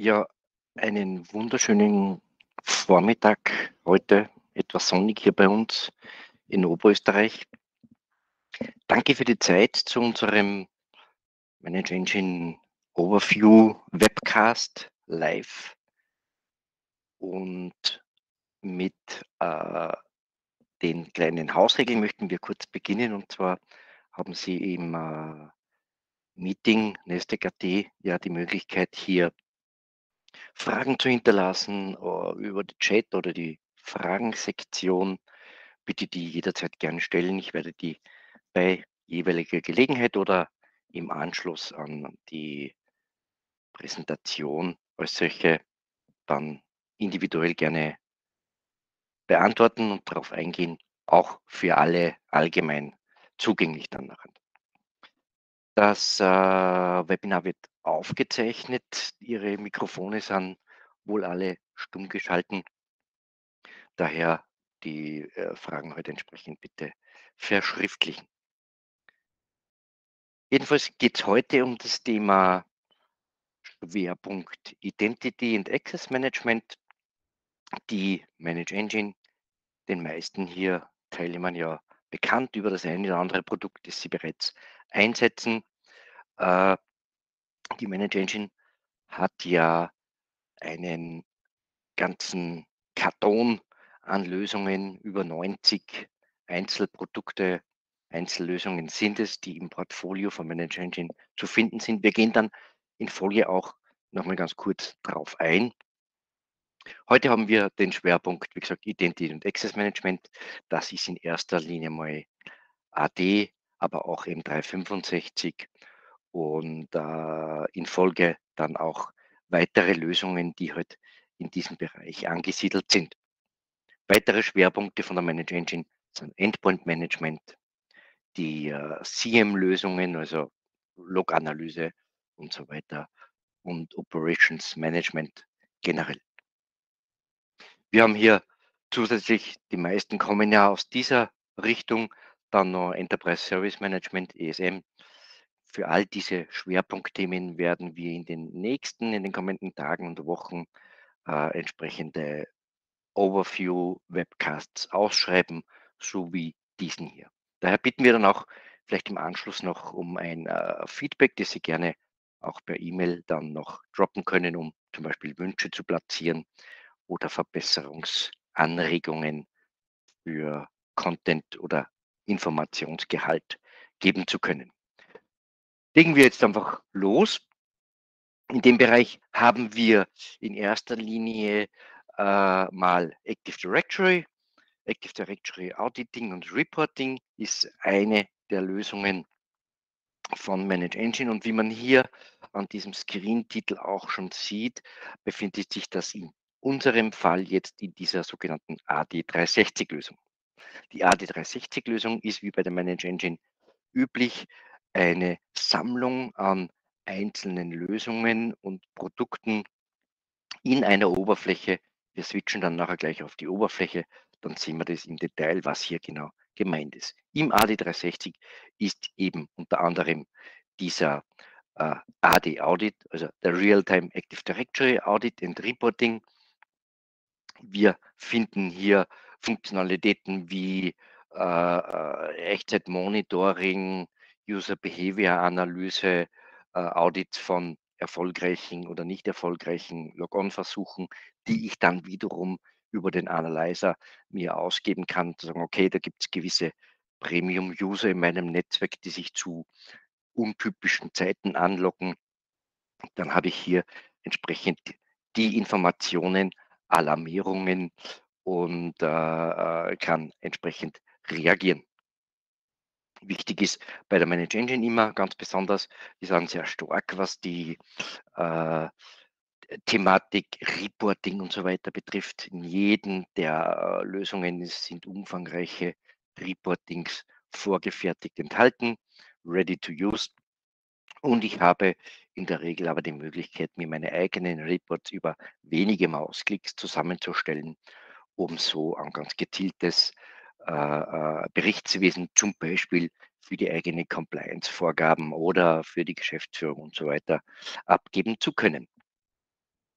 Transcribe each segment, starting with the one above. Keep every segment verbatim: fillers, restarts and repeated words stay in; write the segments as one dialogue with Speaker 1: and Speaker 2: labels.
Speaker 1: Ja, einen wunderschönen Vormittag heute, etwas sonnig hier bei uns in Oberösterreich. Danke für die Zeit zu unserem Manage Engine Overview Webcast live und mit äh, den kleinen Hausregeln möchten wir kurz beginnen. Und zwar haben Sie im äh, Meeting Nestec Punkt at ja die Möglichkeit, hier Fragen zu hinterlassen äh, über den Chat oder die Fragensektion. Bitte die jederzeit gern stellen. Ich werde die bei jeweiliger Gelegenheit oder im Anschluss an die Präsentation als solche dann individuell gerne beantworten und darauf eingehen, auch für alle allgemein zugänglich dann nachher. Das äh, Webinar wird aufgezeichnet. Ihre Mikrofone sind wohl alle stumm geschalten. Daher die äh, Fragen heute entsprechend bitte verschriftlichen. Jedenfalls geht es heute um das Thema Schwerpunkt Identity and Access Management, die Manage Engine, den meisten hier Teilnehmern ja bekannt über das eine oder andere Produkt, das sie bereits einsetzen. Äh, die Manage Engine hat ja einen ganzen Karton an Lösungen, über neunzig Einzelprodukte, Einzellösungen sind es, die im Portfolio von Manage Engine zu finden sind. Wir gehen dann in Folge auch noch mal ganz kurz drauf ein. Heute haben wir den Schwerpunkt, wie gesagt, Identity und Access Management. Das ist in erster Linie mal A D, aber auch M dreihundertfünfundsechzig und äh, in Folge dann auch weitere Lösungen, die halt in diesem Bereich angesiedelt sind. Weitere Schwerpunkte von der Manage Engine sind Endpoint Management, die äh, C M-Lösungen, also Log-Analyse und so weiter und Operations Management generell. Wir haben hier zusätzlich, die meisten kommen ja aus dieser Richtung, dann noch Enterprise Service Management, E S M. Für all diese Schwerpunktthemen werden wir in den nächsten, in den kommenden Tagen und Wochen äh, entsprechende Overview-Webcasts ausschreiben, so wie diesen hier. Daher bitten wir dann auch vielleicht im Anschluss noch um ein äh, Feedback, das Sie gerne auch per E-Mail dann noch droppen können, um zum Beispiel Wünsche zu platzieren oder Verbesserungsanregungen für Content oder Informationsgehalt geben zu können. Legen wir jetzt einfach los. In dem Bereich haben wir in erster Linie äh, mal Active Directory. Active Directory Auditing und Reporting ist eine der Lösungen von Manage Engine. Und wie man hier an diesem Screen-Titel auch schon sieht, befindet sich das in unserem Fall jetzt in dieser sogenannten A D dreihundertsechzig-Lösung. Die A D dreihundertsechzig-Lösung ist wie bei der Manage Engine üblich eine Sammlung an einzelnen Lösungen und Produkten in einer Oberfläche. Wir switchen dann nachher gleich auf die Oberfläche, dann sehen wir das im Detail, was hier genau gemeint ist. Im A D dreihundertsechzig ist eben unter anderem dieser äh, A D Audit, also der Real-Time Active Directory Audit and Reporting. Wir finden hier Funktionalitäten wie äh, äh, Echtzeit-Monitoring, User-Behavior-Analyse, äh, Audits von erfolgreichen oder nicht erfolgreichen Log-on-Versuchen, die ich dann wiederum über den Analyzer mir ausgeben kann, zu sagen, okay, da gibt es gewisse Premium-User in meinem Netzwerk, die sich zu untypischen Zeiten anlocken. Dann habe ich hier entsprechend die Informationen, Alarmierungen und äh, äh, kann entsprechend reagieren. Wichtig ist bei der Manage Engine immer ganz besonders, die sind sehr stark, was die äh, Thematik Reporting und so weiter betrifft. In jedem der äh, Lösungen sind umfangreiche Reportings vorgefertigt enthalten, ready to use. Und ich habe in der Regel aber die Möglichkeit, mir meine eigenen Reports über wenige Mausklicks zusammenzustellen, um so ein ganz gezieltes äh, äh, Berichtswesen zum Beispiel für die eigenen Compliance-Vorgaben oder für die Geschäftsführung und so weiter abgeben zu können.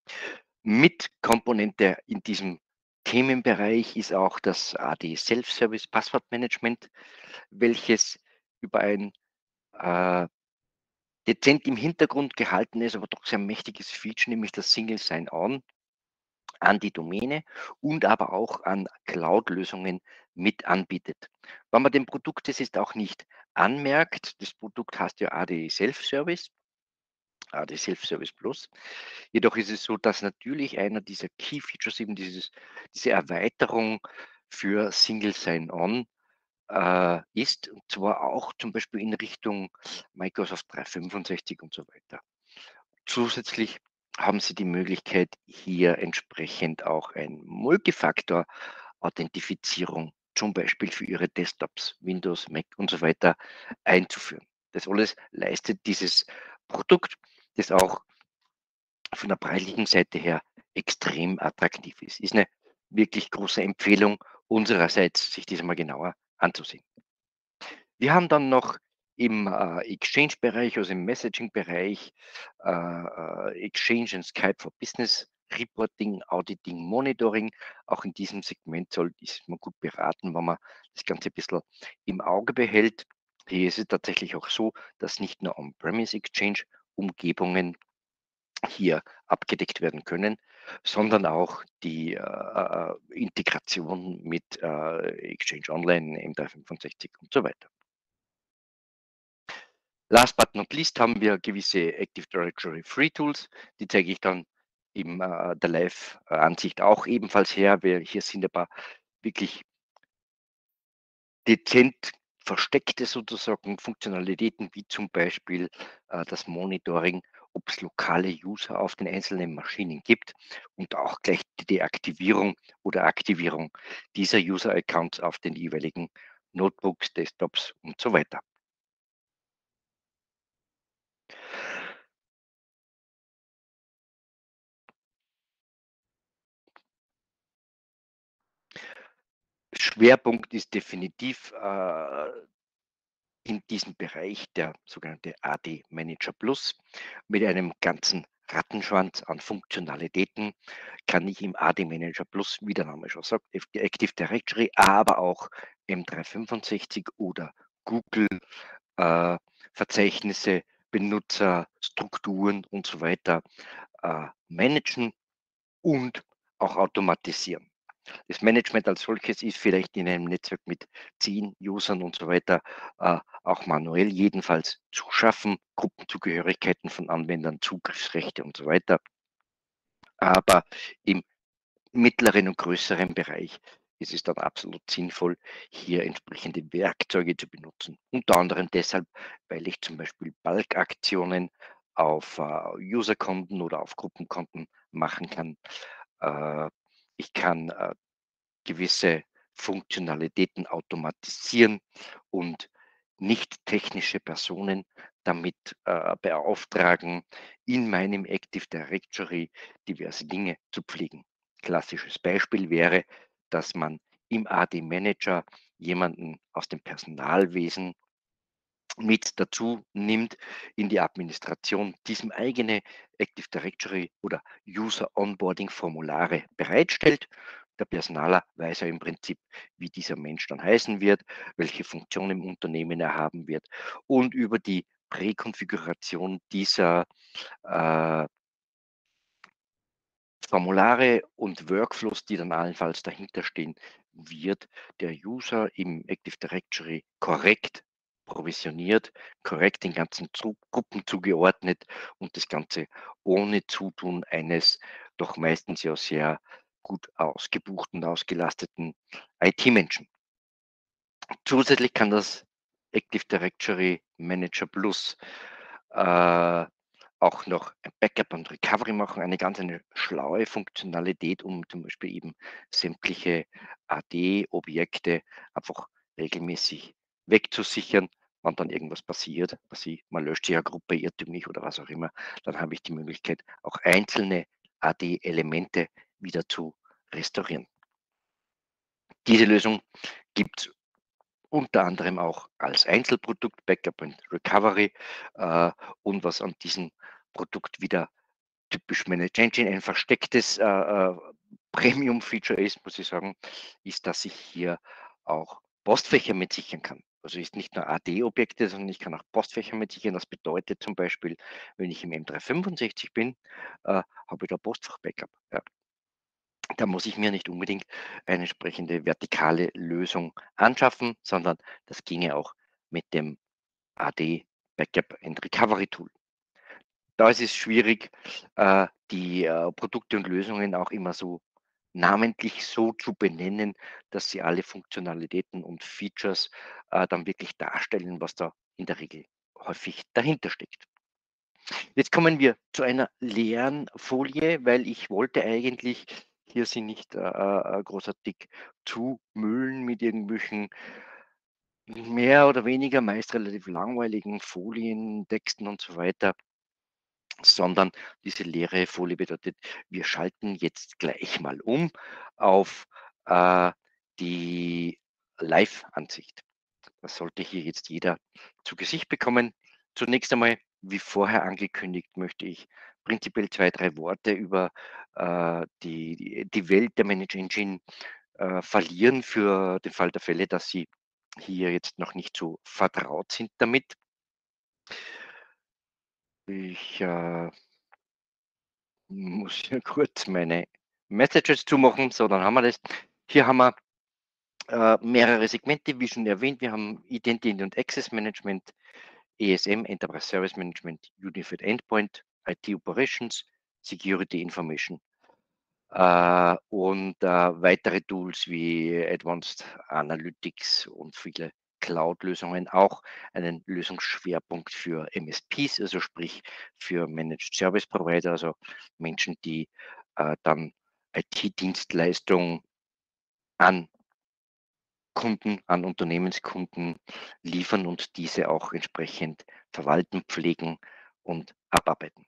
Speaker 1: Mit-Komponente in diesem Themenbereich ist auch das A D Self-Service Passwortmanagement, welches über ein, äh, dezent im Hintergrund gehaltenes, aber doch sehr mächtiges Feature, nämlich das Single Sign-On an die Domäne und aber auch an Cloud-Lösungen mit anbietet. Wenn man dem Produkt das jetzt auch nicht anmerkt, das Produkt heißt ja A D Self-Service, A D Self-Service Plus. Jedoch ist es so, dass natürlich einer dieser Key Features eben dieses diese Erweiterung für Single Sign-On, äh, ist, und zwar auch zum Beispiel in Richtung Microsoft dreihundertfünfundsechzig und so weiter. Zusätzlich haben Sie die Möglichkeit, hier entsprechend auch ein Multifaktor-Authentifizierung, zum Beispiel für Ihre Desktops, Windows, Mac und so weiter, einzuführen. Das alles leistet dieses Produkt, das auch von der preislichen Seite her extrem attraktiv ist. Ist eine wirklich große Empfehlung unsererseits, sich das mal genauer anzusehen. Wir haben dann noch im, äh, Exchange-Bereich, also im Messaging-Bereich, äh, äh, Exchange und Skype for Business, Reporting, Auditing, Monitoring. Auch in diesem Segment soll ist man gut beraten, wenn man das Ganze ein bisschen im Auge behält. Hier ist es tatsächlich auch so, dass nicht nur On-Premise Exchange-Umgebungen hier abgedeckt werden können, sondern auch die, äh, äh, Integration mit, äh, Exchange Online, M dreihundertfünfundsechzig und so weiter. Last but not least haben wir gewisse Active Directory Free Tools, die zeige ich dann in äh, der Live-Ansicht auch ebenfalls her. Wir hier sind ein paar wirklich dezent versteckte sozusagen Funktionalitäten, wie zum Beispiel, äh, das Monitoring, ob es lokale User auf den einzelnen Maschinen gibt und auch gleich die Deaktivierung oder Aktivierung dieser User-Accounts auf den jeweiligen Notebooks, Desktops und so weiter. Schwerpunkt ist definitiv, äh, in diesem Bereich der sogenannte A D Manager Plus. Mit einem ganzen Rattenschwanz an Funktionalitäten kann ich im A D Manager Plus, wie der Name schon sagt, F Active Directory, aber auch M dreihundertfünfundsechzig oder Google, äh, Verzeichnisse, Benutzer, Strukturen und so weiter, äh, managen und auch automatisieren. Das Management als solches ist vielleicht in einem Netzwerk mit zehn Usern und so weiter, äh, auch manuell jedenfalls zu schaffen, Gruppenzugehörigkeiten von Anwendern, Zugriffsrechte und so weiter. Aber im mittleren und größeren Bereich ist es dann absolut sinnvoll, hier entsprechende Werkzeuge zu benutzen. Unter anderem deshalb, weil ich zum Beispiel Bulk-Aktionen auf äh, Userkonten oder auf Gruppenkonten machen kann. Äh, ich kann äh, gewisse Funktionalitäten automatisieren und nicht technische Personen damit äh, beauftragen, in meinem Active Directory diverse Dinge zu pflegen. Klassisches Beispiel wäre, dass man im A D Manager jemanden aus dem Personalwesen mit dazu nimmt in die Administration, diesem eigene Active Directory oder User Onboarding Formulare bereitstellt. Der Personaler weiß ja im Prinzip, wie dieser Mensch dann heißen wird, welche Funktion im Unternehmen er haben wird und über die Präkonfiguration dieser äh, Formulare und Workflows, die dann allenfalls dahinter stehen, wird der User im Active Directory korrekt provisioniert, korrekt den ganzen Zu Gruppen zugeordnet und das Ganze ohne Zutun eines doch meistens ja sehr gut ausgebuchten, ausgelasteten I T-Menschen. Zusätzlich kann das Active Directory Manager Plus äh, auch noch ein Backup und Recovery machen, eine ganz eine schlaue Funktionalität, um zum Beispiel eben sämtliche A D-Objekte einfach regelmäßig wegzusichern. Wenn dann irgendwas passiert, was ich, man löscht die Gruppe irrtümlich oder was auch immer, dann habe ich die Möglichkeit, auch einzelne A D-Elemente wieder zu restaurieren. Diese Lösung gibt es unter anderem auch als Einzelprodukt Backup and Recovery, äh, und was an diesem Produkt wieder typisch Manage Engine ein verstecktes, äh, äh, Premium-Feature ist, muss ich sagen, ist, dass ich hier auch Postfächer mit sichern kann. Also ist nicht nur A D-Objekte, sondern ich kann auch Postfächer mit sichern. Das bedeutet zum Beispiel, wenn ich im M dreihundertfünfundsechzig bin, äh, habe ich da Postfach-Backup. Ja. Da muss ich mir nicht unbedingt eine entsprechende vertikale Lösung anschaffen, sondern das ginge auch mit dem A D Backup and Recovery Tool. Da ist es schwierig, äh, die, äh, Produkte und Lösungen auch immer so namentlich so zu benennen, dass sie alle Funktionalitäten und Features, äh, dann wirklich darstellen, was da in der Regel häufig dahinter steckt. Jetzt kommen wir zu einer leeren Folie, weil ich wollte eigentlich hier Sie nicht, äh, äh, großartig zumüllen mit irgendwelchen mehr oder weniger meist relativ langweiligen Folien, Texten und so weiter, sondern diese leere Folie bedeutet, wir schalten jetzt gleich mal um auf, äh, die Live-Ansicht. Das sollte hier jetzt jeder zu Gesicht bekommen. Zunächst einmal, wie vorher angekündigt, möchte ich prinzipiell zwei, drei Worte über, äh, die die die Welt der Manage Engine, äh, verlieren für den Fall der Fälle, dass Sie hier jetzt noch nicht so vertraut sind damit. Ich, äh muss hier kurz meine Messages zumachen. So, dann haben wir das. Hier haben wir äh, mehrere Segmente, wie schon erwähnt. Wir haben Identity und Access Management, E S M, Enterprise Service Management, Unified Endpoint, I T Operations, Security Information äh, und äh, weitere Tools wie Advanced Analytics und viele Cloud-Lösungen, auch einen Lösungsschwerpunkt für M S Ps, also sprich für Managed Service Provider, also Menschen, die äh, dann I T-Dienstleistungen an Kunden, an Unternehmenskunden liefern und diese auch entsprechend verwalten, pflegen und abarbeiten.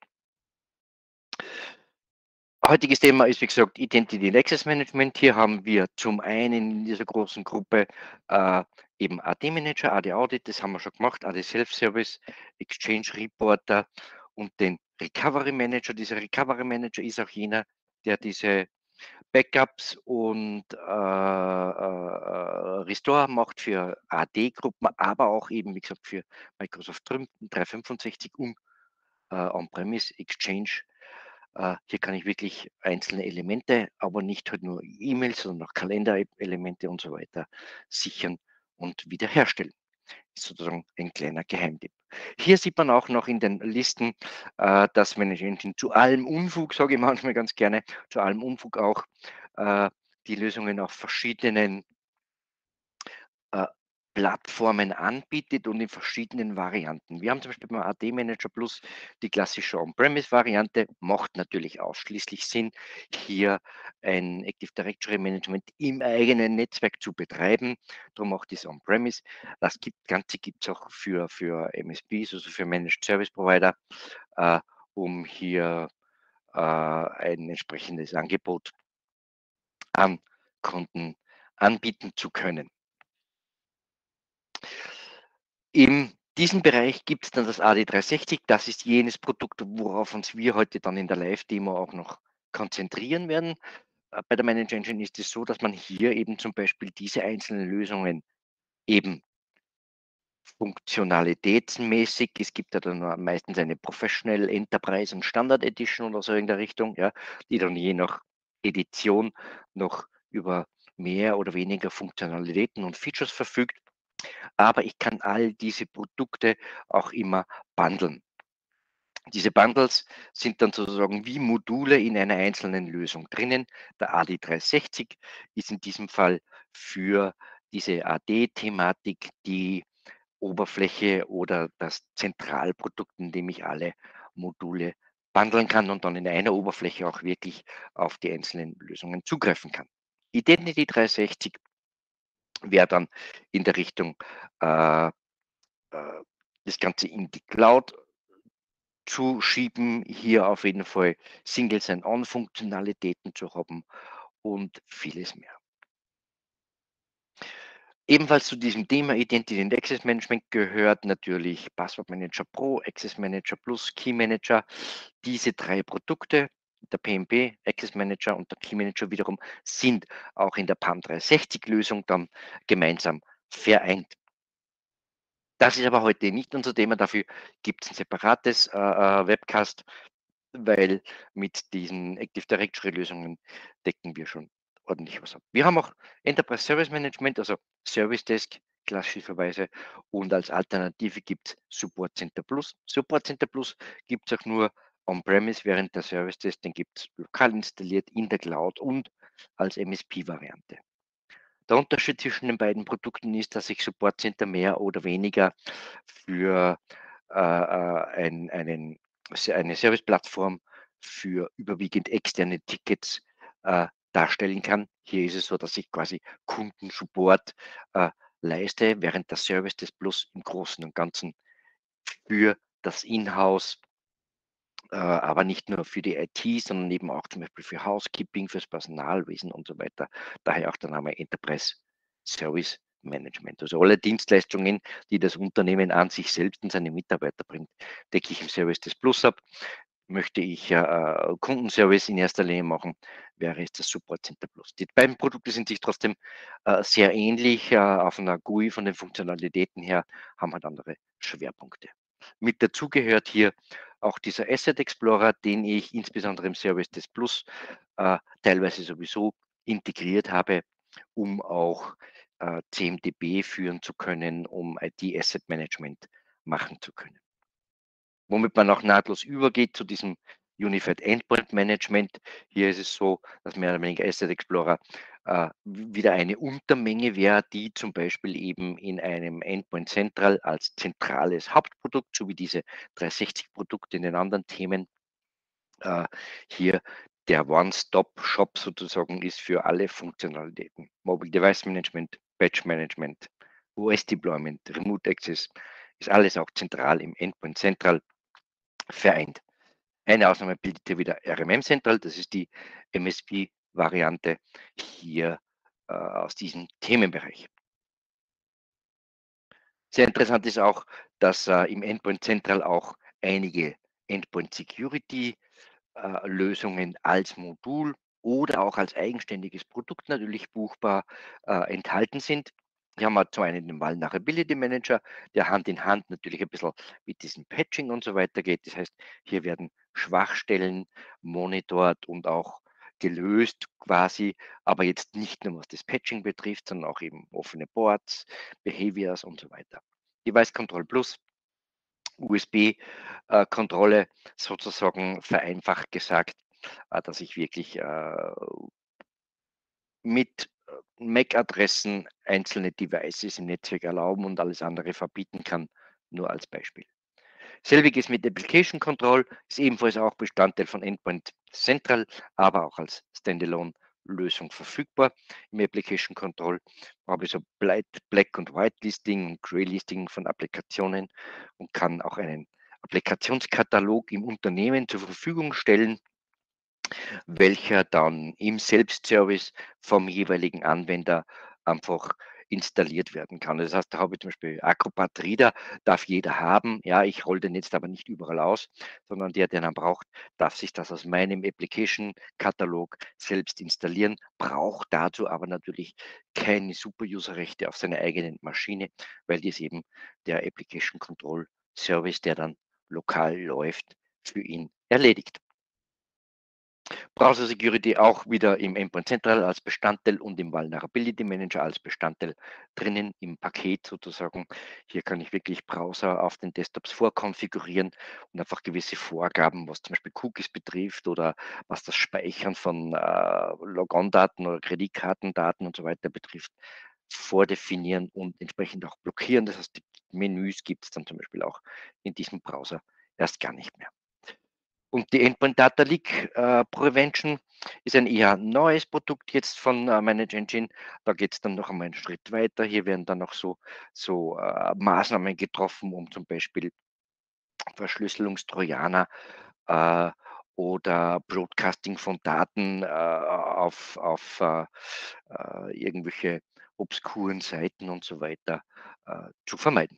Speaker 1: Heutiges Thema ist, wie gesagt, Identity and Access Management. Hier haben wir zum einen in dieser großen Gruppe äh, eben A D-Manager, A D-Audit, das haben wir schon gemacht, A D Self-Service, Exchange Reporter und den Recovery Manager. Dieser Recovery Manager ist auch jener, der diese Backups und äh, äh, Restore macht für A D-Gruppen, aber auch eben, wie gesagt, für Microsoft dreihundertfünfundsechzig und äh, On-Premise Exchange. Äh, hier kann ich wirklich einzelne Elemente, aber nicht halt nur E-Mails, sondern auch Kalenderelemente und so weiter sichern und wiederherstellen. Ist sozusagen ein kleiner Geheimtipp. Hier sieht man auch noch in den Listen, äh, dass Manage Engine zu allem Unfug, sage ich manchmal ganz gerne, zu allem Unfug auch äh, die Lösungen auf verschiedenen äh, Plattformen anbietet und in verschiedenen Varianten. Wir haben zum Beispiel beim A D-Manager Plus die klassische On-Premise-Variante, macht natürlich ausschließlich Sinn, hier ein Active Directory Management im eigenen Netzwerk zu betreiben. Darum auch das On-Premise. Das gibt, Ganze gibt es auch für, für M S Ps, also für Managed Service Provider, äh, um hier äh, ein entsprechendes Angebot an Kunden anbieten zu können. In diesem Bereich gibt es dann das A D dreihundertsechzig. Das ist jenes Produkt, worauf uns wir heute dann in der Live-Demo auch noch konzentrieren werden. Äh, bei der Manage Engine ist es so, dass man hier eben zum Beispiel diese einzelnen Lösungen eben funktionalitätsmäßig, es gibt ja dann meistens eine Professional, Enterprise und Standard Edition oder so in der Richtung, ja, die dann je nach Edition noch über mehr oder weniger Funktionalitäten und Features verfügt. Aber ich kann all diese Produkte auch immer bundeln. Diese Bundles sind dann sozusagen wie Module in einer einzelnen Lösung drinnen. Der A D dreihundertsechzig ist in diesem Fall für diese A D-Thematik die Oberfläche oder das Zentralprodukt, in dem ich alle Module bundeln kann und dann in einer Oberfläche auch wirklich auf die einzelnen Lösungen zugreifen kann. Identity dreihundertsechzig wäre dann in der Richtung äh, äh, das Ganze in die Cloud zu schieben, hier auf jeden Fall Single Sign-On-Funktionalitäten zu haben und vieles mehr. Ebenfalls zu diesem Thema Identity and Access Management gehört natürlich Passwort Manager Pro, Access Manager Plus, Key Manager. Diese drei Produkte, der P M P, Access Manager und der Key Manager wiederum, sind auch in der PAM dreihundertsechzig-Lösung dann gemeinsam vereint. Das ist aber heute nicht unser Thema, dafür gibt es ein separates, äh, äh, Webcast, weil mit diesen Active Directory-Lösungen decken wir schon ordentlich was ab. Wir haben auch Enterprise Service Management, also Service Desk klassischerweise, und als Alternative gibt es Support Center Plus. Support Center Plus gibt es auch nur on-premise, während der Service Desk, den gibt es lokal installiert in der Cloud und als M S P-Variante. Der Unterschied zwischen den beiden Produkten ist, dass sich Support Center mehr oder weniger für äh, äh, ein, einen, se- eine Serviceplattform für überwiegend externe Tickets äh, darstellen kann. Hier ist es so, dass ich quasi Kundensupport äh, leiste, während der Service des Plus im Großen und Ganzen für das Inhouse, äh, aber nicht nur für die I T, sondern eben auch zum Beispiel für Housekeeping, fürs Personalwesen und so weiter. Daher auch der Name Enterprise Service Management. Also alle Dienstleistungen, die das Unternehmen an sich selbst und seine Mitarbeiter bringt, decke ich im Service des Plus ab. Möchte ich äh, äh, Kundenservice in erster Linie machen, wäre es das Support Center Plus. Die beiden Produkte sind sich trotzdem äh, sehr ähnlich. Äh, auf einer G U I von den Funktionalitäten her haben halt andere Schwerpunkte. Mit dazu gehört hier auch dieser Asset Explorer, den ich insbesondere im Service des Plus äh, teilweise sowieso integriert habe, um auch äh, C M D B führen zu können, um I T Asset Management machen zu können. Womit man auch nahtlos übergeht zu diesem Unified Endpoint Management. Hier ist es so, dass mehr oder weniger Asset Explorer äh, wieder eine Untermenge wäre, die zum Beispiel eben in einem Endpoint Central als zentrales Hauptprodukt, so wie diese dreihundertsechzig-Produkte in den anderen Themen, äh, hier der One-Stop-Shop sozusagen ist für alle Funktionalitäten. Mobile Device Management, Batch Management, O S-Deployment, Remote Access, ist alles auch zentral im Endpoint Central vereint. Eine Ausnahme bildet hier wieder R M M Central, das ist die M S P-Variante hier äh, aus diesem Themenbereich. Sehr interessant ist auch, dass äh, im Endpoint Central auch einige Endpoint Security äh, Lösungen als Modul oder auch als eigenständiges Produkt natürlich buchbar äh, enthalten sind. Hier haben wir zum einen den Vulnerability Manager, der Hand in Hand natürlich ein bisschen mit diesem Patching und so weiter geht. Das heißt, hier werden Schwachstellen monitort und auch gelöst quasi, aber jetzt nicht nur was das Patching betrifft, sondern auch eben offene Boards, Behaviors und so weiter. Device Control Plus, U S B-Kontrolle sozusagen vereinfacht gesagt, äh, dass ich wirklich äh, mit äh, M A C-Adressen einzelne Devices im Netzwerk erlauben und alles andere verbieten kann, nur als Beispiel. Selbiges mit Application Control ist ebenfalls auch Bestandteil von Endpoint Central, aber auch als Standalone-Lösung verfügbar. Im Application Control habe ich so Black Black und White Listing und Gray Listing von Applikationen und kann auch einen Applikationskatalog im Unternehmen zur Verfügung stellen, welcher dann im Selbstservice vom jeweiligen Anwender einfach installiert werden kann. Das heißt, da habe ich zum Beispiel Acrobat Reader, darf jeder haben. Ja, ich rolle den jetzt aber nicht überall aus, sondern der, der dann braucht, darf sich das aus meinem Application-Katalog selbst installieren, braucht dazu aber natürlich keine Super-User-Rechte auf seiner eigenen Maschine, weil dies eben der Application Control Service, der dann lokal läuft, für ihn erledigt. Browser Security auch wieder im Endpoint Central als Bestandteil und im Vulnerability Manager als Bestandteil drinnen im Paket sozusagen. Hier kann ich wirklich Browser auf den Desktops vorkonfigurieren und einfach gewisse Vorgaben, was zum Beispiel Cookies betrifft oder was das Speichern von äh, Logon-Daten oder Kreditkartendaten und so weiter betrifft, vordefinieren und entsprechend auch blockieren. Das heißt, die Menüs gibt es dann zum Beispiel auch in diesem Browser erst gar nicht mehr. Und die Endpoint Data Leak äh, Prevention ist ein eher neues Produkt jetzt von äh, Manage Engine. Da geht es dann noch einmal einen Schritt weiter. Hier werden dann noch so, so äh, Maßnahmen getroffen, um zum Beispiel Verschlüsselungstrojaner äh, oder Broadcasting von Daten äh, auf, auf äh, äh, irgendwelche obskuren Seiten und so weiter äh, zu vermeiden.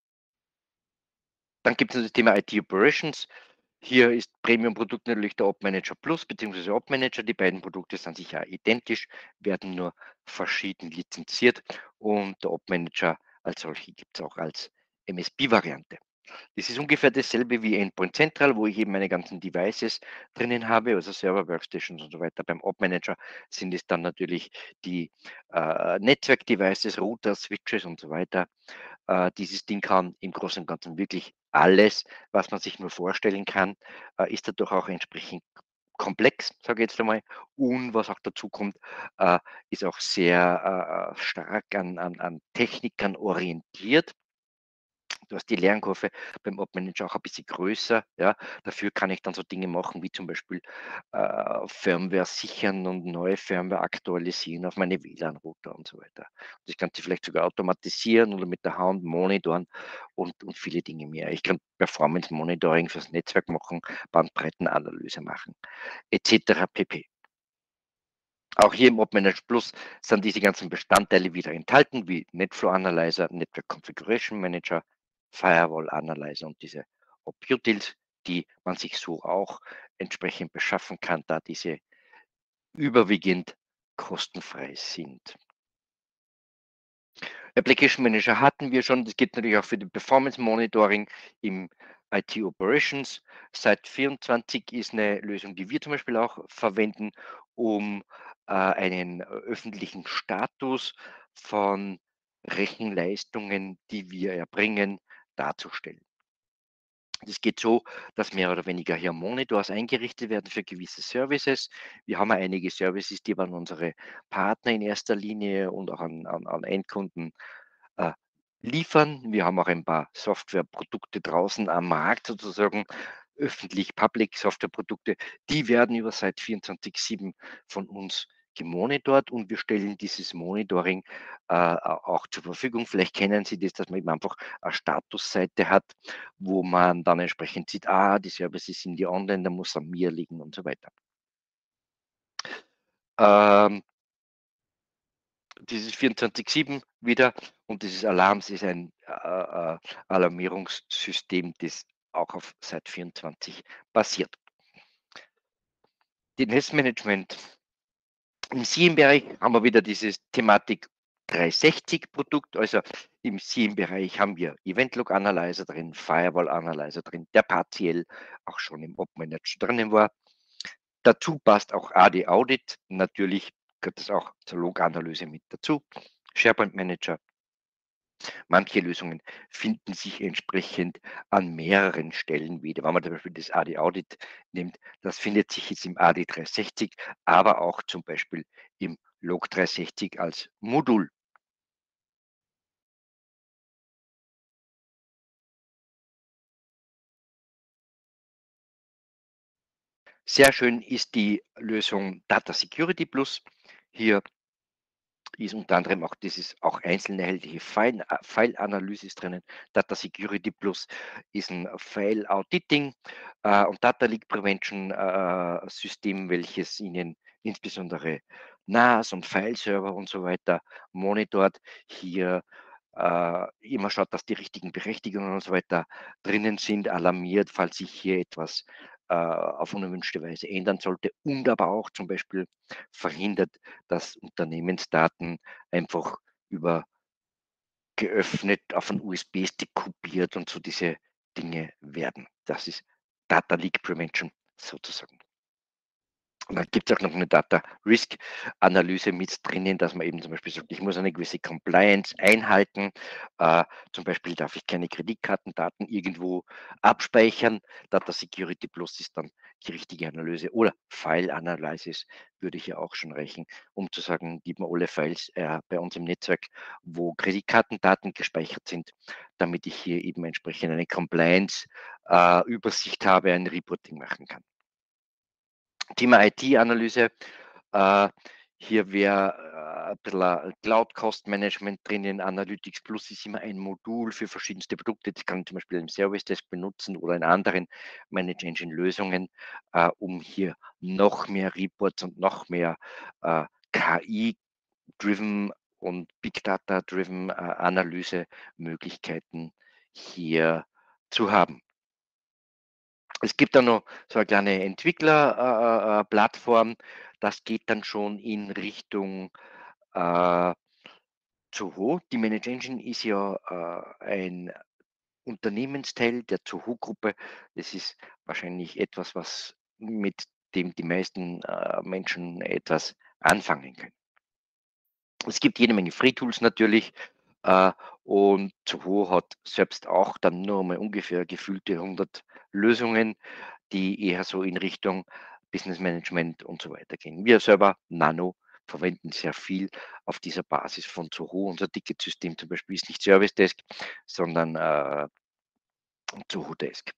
Speaker 1: Dann gibt es das Thema I T Operations. Hier ist Premium-Produkt natürlich der Op Manager Plus beziehungsweise Op Manager. Die beiden Produkte sind sicher identisch, werden nur verschieden lizenziert und der Op Manager als solche gibt es auch als M S P-Variante. Das ist ungefähr dasselbe wie Endpoint Central, wo ich eben meine ganzen Devices drinnen habe, also Server, Workstations und so weiter. Beim Op Manager sind es dann natürlich die äh, Netzwerk-Devices, Router, Switches und so weiter. Äh, dieses Ding kann im Großen und Ganzen wirklich alles, was man sich nur vorstellen kann, äh, ist dadurch auch entsprechend komplex, sage ich jetzt einmal. Und was auch dazu kommt, äh, ist auch sehr äh, stark an, an, an Technikern orientiert. Du hast die Lernkurve beim Op-Manager auch ein bisschen größer, ja. Dafür kann ich dann so Dinge machen wie zum Beispiel, äh, Firmware sichern und neue Firmware aktualisieren auf meine W L A N-Router und so weiter. Das Ganze vielleicht sogar automatisieren oder mit der Hand monitoren und und viele Dinge mehr. Ich kann Performance Monitoring fürs Netzwerk machen, Bandbreitenanalyse machen et cetera pp. Auch hier im Op Manager Plus sind diese ganzen Bestandteile wieder enthalten, wie NetFlow Analyzer, Network Configuration Manager, Firewall Analyzer und diese Op Utils, die man sich so auch entsprechend beschaffen kann, da diese überwiegend kostenfrei sind. Application Manager hatten wir schon. Das geht natürlich auch für den Performance Monitoring im I T Operations. Site vierundzwanzig ist eine Lösung, die wir zum Beispiel auch verwenden, um äh, einen äh, öffentlichen Status von Rechenleistungen, die wir erbringen, darzustellen. Das geht so, dass mehr oder weniger hier Monitors eingerichtet werden für gewisse Services. Wir haben ja einige Services, die wir an unsere Partner in erster Linie und auch an, an, an Endkunden äh, liefern. Wir haben auch ein paar Softwareprodukte draußen am Markt sozusagen, öffentlich Public Softwareprodukte, die werden über Site vierundzwanzig sieben von uns gemonitort und wir stellen dieses Monitoring äh, auch zur Verfügung. Vielleicht kennen Sie das, dass man eben einfach eine Statusseite hat, wo man dann entsprechend sieht, ah, die Services sind ja online, da muss an mir liegen und so weiter. Ähm, Dieses vierundzwanzig sieben wieder und dieses Alarms ist ein äh, äh, Alarmierungssystem, das auch auf Site vierundzwanzig basiert. Den Testmanagement im S I E M-Bereich haben wir wieder dieses Thematik dreihundertsechzig-Produkt. Also im S I E M-Bereich haben wir Event Log Analyzer drin, Firewall Analyzer drin, der partiell auch schon im Op Manager drinnen war. Dazu passt auch A D Audit. Natürlich gehört das auch zur Log-Analyse mit dazu. SharePoint Manager. Manche Lösungen finden sich entsprechend an mehreren Stellen wieder. Wenn man zum Beispiel das A D Audit nimmt, das findet sich jetzt im A D dreihundertsechzig, aber auch zum Beispiel im Log dreihundertsechzig als Modul. Sehr schön ist die Lösung Data Security Plus. Hier ist unter anderem auch dieses auch einzeln erhältliche File äh, File-Analyse ist drinnen. Data Security Plus ist ein File Auditing äh, und Data Leak Prevention äh, System, welches Ihnen insbesondere N A S und File-Server und so weiter monitort. Hier äh, immer schaut, dass die richtigen Berechtigungen und so weiter drinnen sind, alarmiert, falls sich hier etwas äh, auf unerwünschte Weise ändern sollte und aber auch zum Beispiel verhindert, dass Unternehmensdaten einfach über geöffnet auf 'n U S B-Stick kopiert und so diese Dinge werden. Das ist Data Leak Prevention sozusagen. Und dann gibt es auch noch eine Data Risk Analyse mit drinnen, dass man eben zum Beispiel sagt, ich muss eine gewisse Compliance einhalten. Äh, Zum Beispiel darf ich keine Kreditkartendaten irgendwo abspeichern. Data Security Plus ist dann die richtige Analyse. Oder File Analysis würde hier auch schon reichen, um zu sagen, gib mir alle Files äh, bei uns im Netzwerk, wo Kreditkartendaten gespeichert sind, damit ich hier eben entsprechend eine Compliance äh, Übersicht habe, ein Reporting machen kann. Thema I T-Analyse, äh, hier wäre äh, ein bisschen ein Cloud-Cost-Management drinnen. Analytics Plus ist immer ein Modul für verschiedenste Produkte. Das kann ich zum Beispiel im Service Desk benutzen oder in anderen Manage Engine-Lösungen, äh, um hier noch mehr Reports und noch mehr äh, K I-driven und Big Data-driven äh, Analysemöglichkeiten hier zu haben. Es gibt da noch so eine kleine Entwickler äh, äh, Plattform. Das geht dann schon in Richtung äh, Zoho. Die Manage Engine ist ja äh, ein Unternehmensteil der Zoho-Gruppe. Das ist wahrscheinlich etwas, was mit dem die meisten äh, Menschen etwas anfangen können. Es gibt jede Menge Free Tools natürlich, äh, und Zoho hat selbst auch dann nur mal ungefähr gefühlte hundert Lösungen, die eher so in Richtung Business Management und so weiter gehen. Wir selber, Nano, verwenden sehr viel auf dieser Basis von Zoho. Unser Ticketsystem zum Beispiel ist nicht Service Desk, sondern äh, Zoho Desk.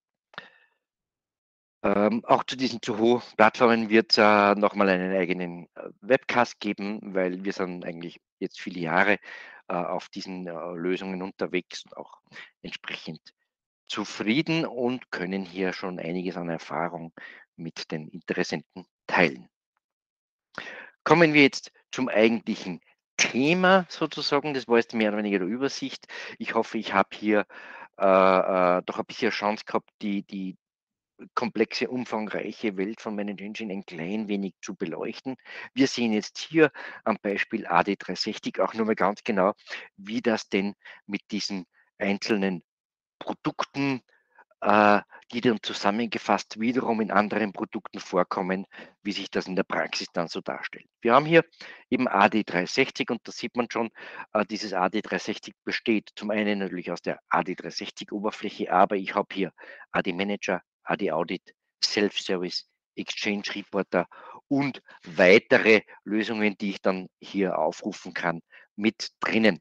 Speaker 1: Ähm, auch zu diesen Zoho-Plattformen wird äh, nochmal einen eigenen äh, Webcast geben, weil wir sind eigentlich jetzt viele Jahre äh, auf diesen äh, Lösungen unterwegs und auch entsprechend zufrieden und können hier schon einiges an Erfahrung mit den Interessenten teilen. Kommen wir jetzt zum eigentlichen Thema sozusagen. Das war jetzt mehr oder weniger der Übersicht. Ich hoffe, ich habe hier äh, äh, doch ein bisschen Chance gehabt, die, die komplexe, umfangreiche Welt von Manage Engine ein klein wenig zu beleuchten. Wir sehen jetzt hier am Beispiel A D dreihundertsechzig auch nur mal ganz genau, wie das denn mit diesen einzelnen Produkten, äh, die dann zusammengefasst wiederum in anderen Produkten vorkommen, wie sich das in der Praxis dann so darstellt. Wir haben hier eben A D dreihundertsechzig und da sieht man schon, äh, dieses A D dreihundertsechzig besteht zum einen natürlich aus der A D dreihundertsechzig-Oberfläche, aber ich habe hier A D Manager, A D Audit, Self-Service, Exchange Reporter und weitere Lösungen, die ich dann hier aufrufen kann, mit drinnen.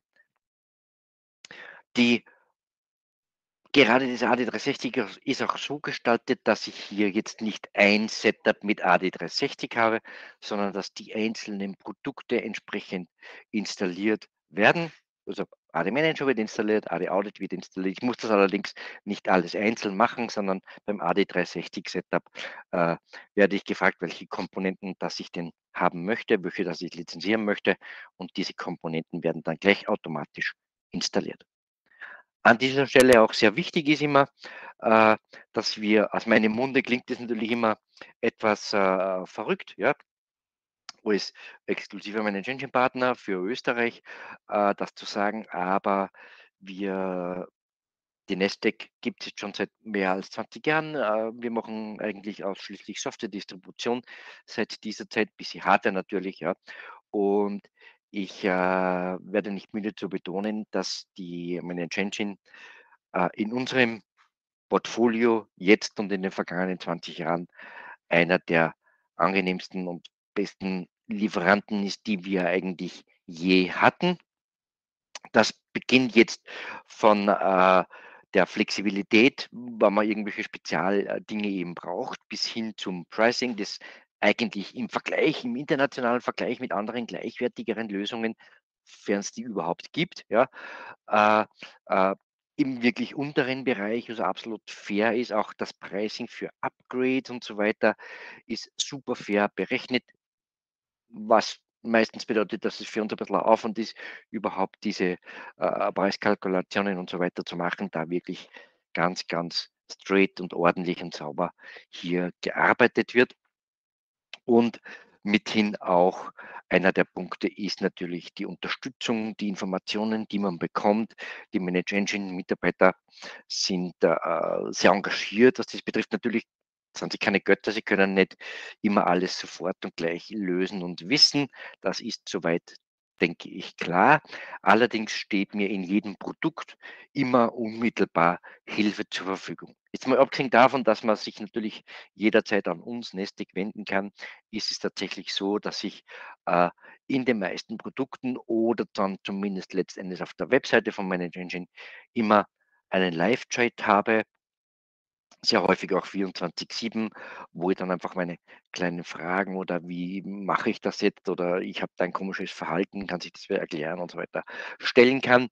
Speaker 1: Die Gerade das A D dreihundertsechzig ist auch so gestaltet, dass ich hier jetzt nicht ein Setup mit A D dreihundertsechzig habe, sondern dass die einzelnen Produkte entsprechend installiert werden. Also A D Manager wird installiert, A D Audit wird installiert. Ich muss das allerdings nicht alles einzeln machen, sondern beim A D dreihundertsechzig Setup äh, werde ich gefragt, welche Komponenten das ich denn haben möchte, welche das ich lizenzieren möchte, und diese Komponenten werden dann gleich automatisch installiert. An dieser Stelle auch sehr wichtig ist immer, äh, dass wir, aus meinem Munde klingt das natürlich immer etwas äh, verrückt, ja, als exklusiver Managed Engine Partner für Österreich, äh, das zu sagen, aber wir, die Nestec gibt es jetzt schon seit mehr als zwanzig Jahren. Äh, wir machen eigentlich ausschließlich Software-Distribution seit dieser Zeit, bis sie Hardware natürlich, ja. Und ich äh, werde nicht müde zu betonen, dass die Managed Engine äh, in unserem Portfolio jetzt und in den vergangenen zwanzig Jahren einer der angenehmsten und besten Lieferanten ist, die wir eigentlich je hatten. Das beginnt jetzt von äh, der Flexibilität, wenn man irgendwelche Spezialdinge eben braucht, bis hin zum Pricing, das eigentlich im Vergleich, im internationalen Vergleich mit anderen gleichwertigeren Lösungen, sofern es die überhaupt gibt, ja, äh, äh, im wirklich unteren Bereich, also absolut fair ist. Auch das Pricing für Upgrades und so weiter ist super fair berechnet, was meistens bedeutet, dass es für uns ein bisschen Aufwand ist, überhaupt diese äh, Preiskalkulationen und so weiter zu machen, da wirklich ganz, ganz straight und ordentlich und sauber hier gearbeitet wird. Und mithin auch einer der Punkte ist natürlich die Unterstützung, die Informationen, die man bekommt. Die Manage Engine Mitarbeiter sind äh, sehr engagiert, was das betrifft. Natürlich sind sie keine Götter, sie können nicht immer alles sofort und gleich lösen und wissen. Das ist soweit, denke ich, klar. Allerdings steht mir in jedem Produkt immer unmittelbar Hilfe zur Verfügung. Jetzt mal abgesehen davon, dass man sich natürlich jederzeit an uns Nestic wenden kann, ist es tatsächlich so, dass ich äh, in den meisten Produkten oder dann zumindest letztendlich auf der Webseite von Manage Engine immer einen Live-Chat habe, sehr häufig auch vierundzwanzig sieben, wo ich dann einfach meine kleinen Fragen oder wie mache ich das jetzt oder ich habe da ein komisches Verhalten, kann sich das wer erklären und so weiter stellen kann.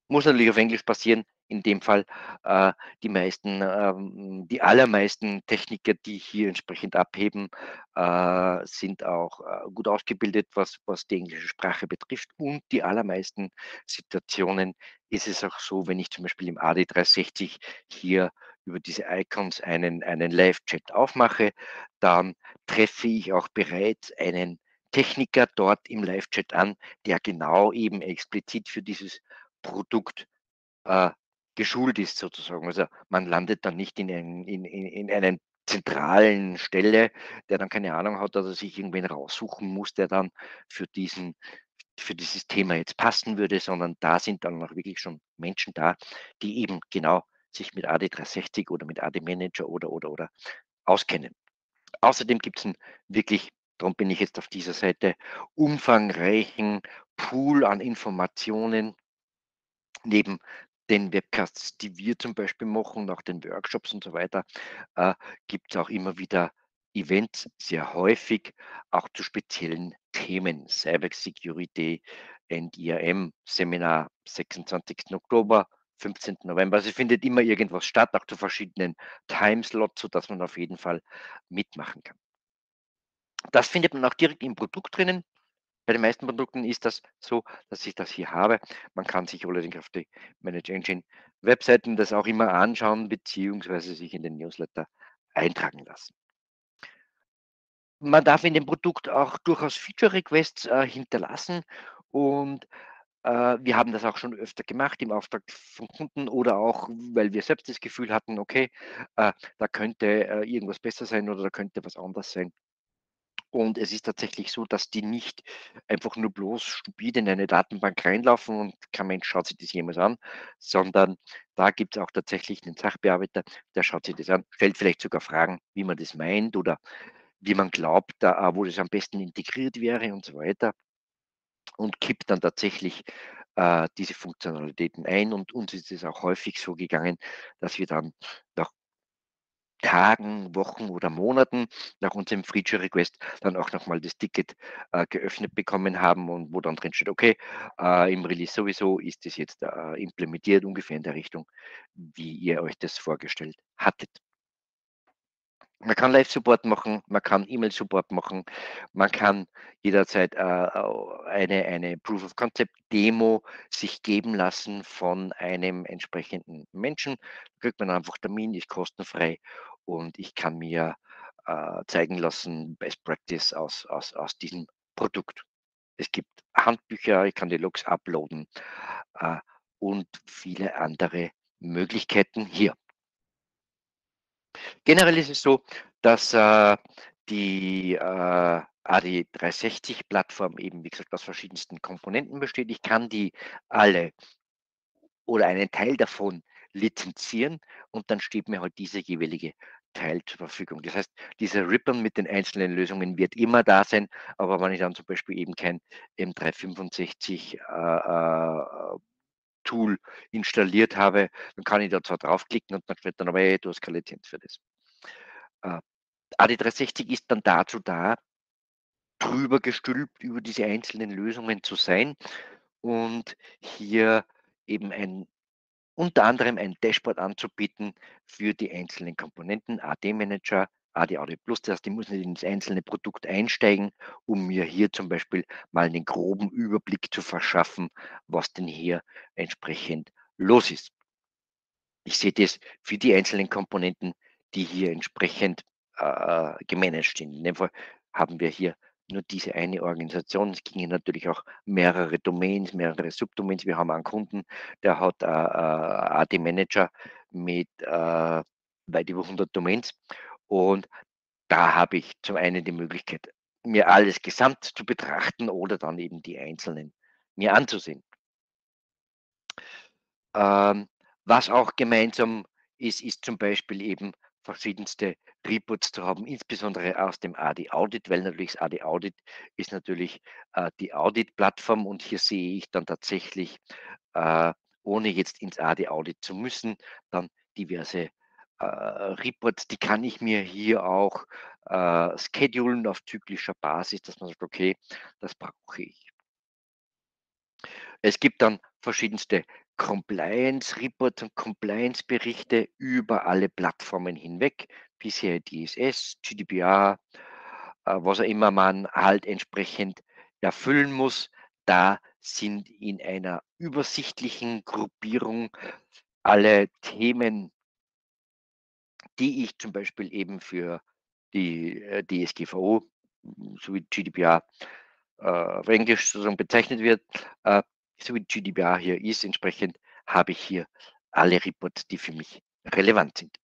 Speaker 1: Muss natürlich auf Englisch passieren. In dem Fall, äh, die meisten, ähm die allermeisten Techniker, die hier entsprechend abheben, äh, sind auch, äh, gut ausgebildet, was was die englische Sprache betrifft. Und die allermeisten Situationen ist es auch so, wenn ich zum Beispiel im A D dreihundertsechzig hier über diese Icons einen einen Live-Chat aufmache, dann treffe ich auch bereits einen Techniker dort im Live-Chat an, der genau eben explizit für dieses Produkt, äh, geschult ist sozusagen. Also, man landet dann nicht in ein in in in einen zentralen Stelle, der dann keine Ahnung hat, dass er sich irgendwen raussuchen muss, der dann für diesen für dieses Thema jetzt passen würde, sondern da sind dann auch wirklich schon Menschen da, die eben genau sich mit A D dreihundertsechzig oder mit A D Manager oder, oder, oder auskennen. Außerdem gibt's 'n wirklich, darum bin ich jetzt auf dieser Seite, umfangreichen Pool an Informationen neben den Webcasts, die wir zum Beispiel machen, nach den Workshops und so weiter, äh, gibt's auch immer wieder Events, sehr häufig auch zu speziellen Themen. Cyber Security and I A M Seminar sechsundzwanzigsten Oktober, fünfzehnten November. Also, es findet immer irgendwas statt, auch zu verschiedenen Timeslots, sodass man auf jeden Fall mitmachen kann. Das findet man auch direkt im Produkt drinnen. Bei den meisten Produkten ist das so, dass ich das hier habe. Man kann sich allerdings auf die Manage Engine Webseiten das auch immer anschauen, beziehungsweise sich in den Newsletter eintragen lassen. Man darf in dem Produkt auch durchaus Feature Requests, äh, hinterlassen und, äh, wir haben das auch schon öfter gemacht im Auftrag von Kunden oder auch, weil wir selbst das Gefühl hatten: „Okay, äh, da könnte, äh, irgendwas besser sein oder da könnte was anders sein.“ Und es ist tatsächlich so, dass die nicht einfach nur bloß stupide in eine Datenbank reinlaufen und kein Mensch schaut sich das jemals an, sondern da gibt's auch tatsächlich 'nen Sachbearbeiter, der schaut sich das an, stellt vielleicht sogar Fragen, wie man das meint oder wie man glaubt, da, äh, wo das am besten integriert wäre und so weiter und kippt dann tatsächlich, äh, diese Funktionalitäten ein. Und uns ist es auch häufig so gegangen, dass wir dann nach Tagen, Wochen oder Monaten nach unserem Feature Request dann auch noch mal das Ticket, äh, geöffnet bekommen haben und wo dann drin steht: „Okay, äh, im Release sowieso ist das jetzt, äh, implementiert, ungefähr in der Richtung, wie ihr euch das vorgestellt hattet.“ Man kann Live-Support machen, man kann E-Mail-Support machen, man kann jederzeit, äh, au eine eine Proof of Concept Demo sich geben lassen von einem entsprechenden Menschen. Kriegt man einfach Termin, ist kostenfrei und ich kann mir, äh, zeigen lassen, Best Practice aus aus aus diesem Produkt. Es gibt Handbücher, ich kann die Logs uploaden, äh, und viele andere Möglichkeiten hier. Generell ist es so, dass, äh, die, äh, A D dreihundertsechzig-Plattform eben, wie gesagt, aus verschiedensten Komponenten besteht. Ich kann die alle oder einen Teil davon lizenzieren und dann steht mir halt dieser jeweilige Teil zur Verfügung. Das heißt, dieser Ribbon mit den einzelnen Lösungen wird immer da sein, aber wenn ich dann zum Beispiel eben kein M dreihundertfünfundsechzig, äh, äh, Tool installiert habe, dann kann ich da zwar draufklicken und dann steht dann aber: „Hey, du hast keine Lizenz für das.“ Äh, A D dreihundertsechzig ist dann dazu da, drüber gestülpt über diese einzelnen Lösungen zu sein und hier eben ein unter anderem ein Dashboard anzubieten für die einzelnen Komponenten, A D-Manager, A D Audit Plus. Das heißt, ich muss nicht ins einzelne Produkt einsteigen, um mir hier zum Beispiel mal einen groben Überblick zu verschaffen, was denn hier entsprechend los ist. Ich sehe das für die einzelnen Komponenten, die hier entsprechend, äh, gemanagt sind. In dem Fall haben wir hier nur diese eine Organisation. Es gingen natürlich auch mehrere Domains, mehrere Subdomains. Wir haben einen Kunden, der hat, äh, äh, A D-Manager mit, äh, weit über hundert Domains und da habe ich zum einen die Möglichkeit, mir alles gesamt zu betrachten oder dann eben die einzelnen mir anzusehen. Ähm, was auch gemeinsam ist, ist zum Beispiel eben verschiedenste Reports zu haben, insbesondere aus dem A D Audit, weil natürlich das A D Audit ist natürlich, äh, die Audit-Plattform und hier sehe ich dann tatsächlich, äh, ohne jetzt ins A D Audit zu müssen, dann diverse, äh, Reports, die kann ich mir hier auch, äh, schedulen auf zyklischer Basis, dass man sagt: „Okay, das brauche ich.“ Es gibt dann verschiedenste Compliance Reports und Compliance Berichte über alle Plattformen hinweg, P C I D S S, G D P R, äh, was auch immer man halt entsprechend erfüllen muss. Da sind in einer übersichtlichen Gruppierung alle Themen, die ich zum Beispiel eben für die äh, D S G V O sowie G D P R äh, auf Englisch sozusagen bezeichnet wird, äh, so wie G D P R hier ist, entsprechend habe ich hier alle Reports, die für mich relevant sind.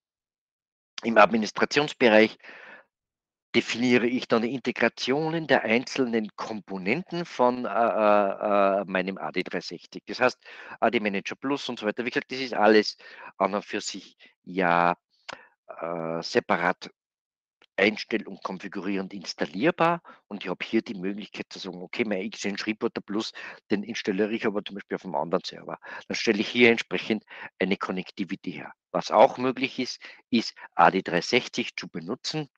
Speaker 1: Im Administrationsbereich definiere ich dann die Integrationen der einzelnen Komponenten von äh, äh, äh, meinem A D dreihundertsechzig. Das heißt, A D Manager Plus und so weiter. Wie gesagt, das ist alles an und für sich ja äh, separat einstell- und konfigurierend installierbar. Und ich habe hier die Möglichkeit zu sagen, okay, mein Exchange Reporter Plus, den installiere ich aber zum Beispiel auf einem anderen Server. Dann stelle ich hier entsprechend eine Connectivity her. Was auch möglich ist, ist A D dreihundertsechzig zu benutzen,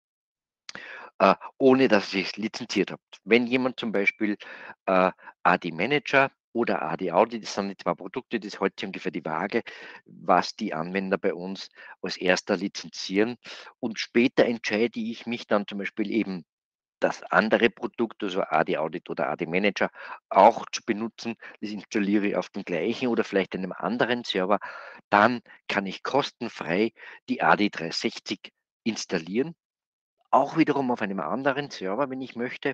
Speaker 1: äh, ohne dass ich es lizenziert habe. Wenn jemand zum Beispiel äh, A D Manager oder A D Audit, das sind die zwei Produkte, das ist heute ungefähr die Waage, was die Anwender bei uns als erster lizenzieren. Und später entscheide ich mich dann zum Beispiel eben das andere Produkt, also A D Audit oder A D Manager, auch zu benutzen. Das installiere ich auf dem gleichen oder vielleicht einem anderen Server. Dann kann ich kostenfrei die A D dreihundertsechzig installieren, auch wiederum auf einem anderen Server, wenn ich möchte,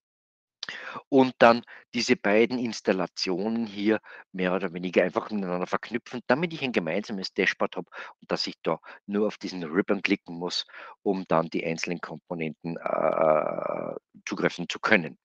Speaker 1: und dann diese beiden Installationen hier mehr oder weniger einfach miteinander verknüpfen, damit ich ein gemeinsames Dashboard habe und dass ich da nur auf diesen Ribbon klicken muss, um dann die einzelnen Komponenten äh, zugreifen zu können.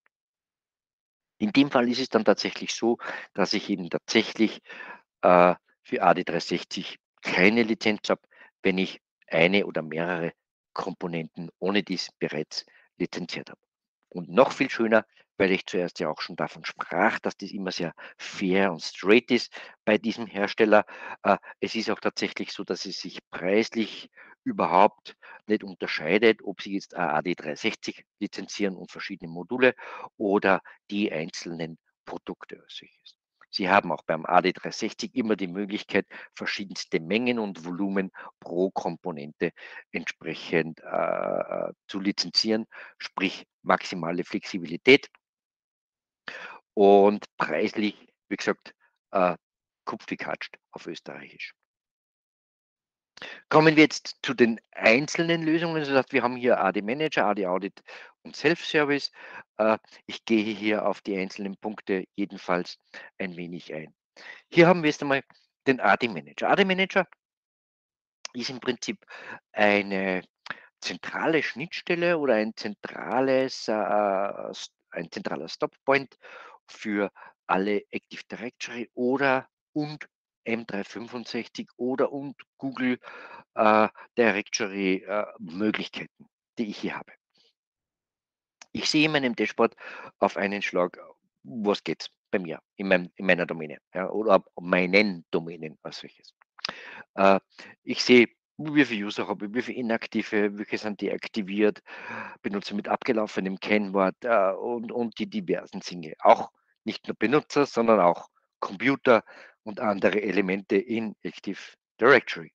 Speaker 1: In dem Fall ist es dann tatsächlich so, dass ich eben tatsächlich äh, für A D dreihundertsechzig keine Lizenz habe, wenn ich eine oder mehrere Komponenten ohne dies bereits lizenziert habe. Und noch viel schöner, weil ich zuerst ja auch schon davon sprach, dass das immer sehr fair und straight ist bei diesem Hersteller. Äh, es ist auch tatsächlich so, dass es sich preislich überhaupt nicht unterscheidet, ob Sie jetzt A D dreihundertsechzig lizenzieren und verschiedene Module oder die einzelnen Produkte als solches. Sie haben auch beim A D dreihundertsechzig immer die Möglichkeit, verschiedenste Mengen und Volumen pro Komponente entsprechend äh, zu lizenzieren, sprich maximale Flexibilität und preislich, wie gesagt, äh, kupfgekatscht auf Österreichisch. Kommen wir jetzt zu den einzelnen Lösungen. Also das heißt, wir haben hier A D Manager, A D Audit und Self-Service. Äh, ich gehe hier auf die einzelnen Punkte jedenfalls ein wenig ein. Hier haben wir jetzt einmal den A D Manager. A D Manager ist im Prinzip eine zentrale Schnittstelle oder ein zentrales, äh, s- ein zentraler Stoppoint für alle Active Directory oder und M dreihundertfünfundsechzig oder und Google äh, Directory äh, Möglichkeiten, die ich hier habe. Ich sehe in meinem Dashboard auf einen Schlag, was geht's bei mir in, meinem, in meiner Domäne, ja, oder meinen Domänen als solches. Äh, ich sehe, wie viele User habe ich, wie viele inaktive, welche sind deaktiviert, Benutzer mit abgelaufenem Kennwort äh, und, und die diversen Dinge. Auch nicht nur Benutzer, sondern auch Computer und andere Elemente in Active Directory.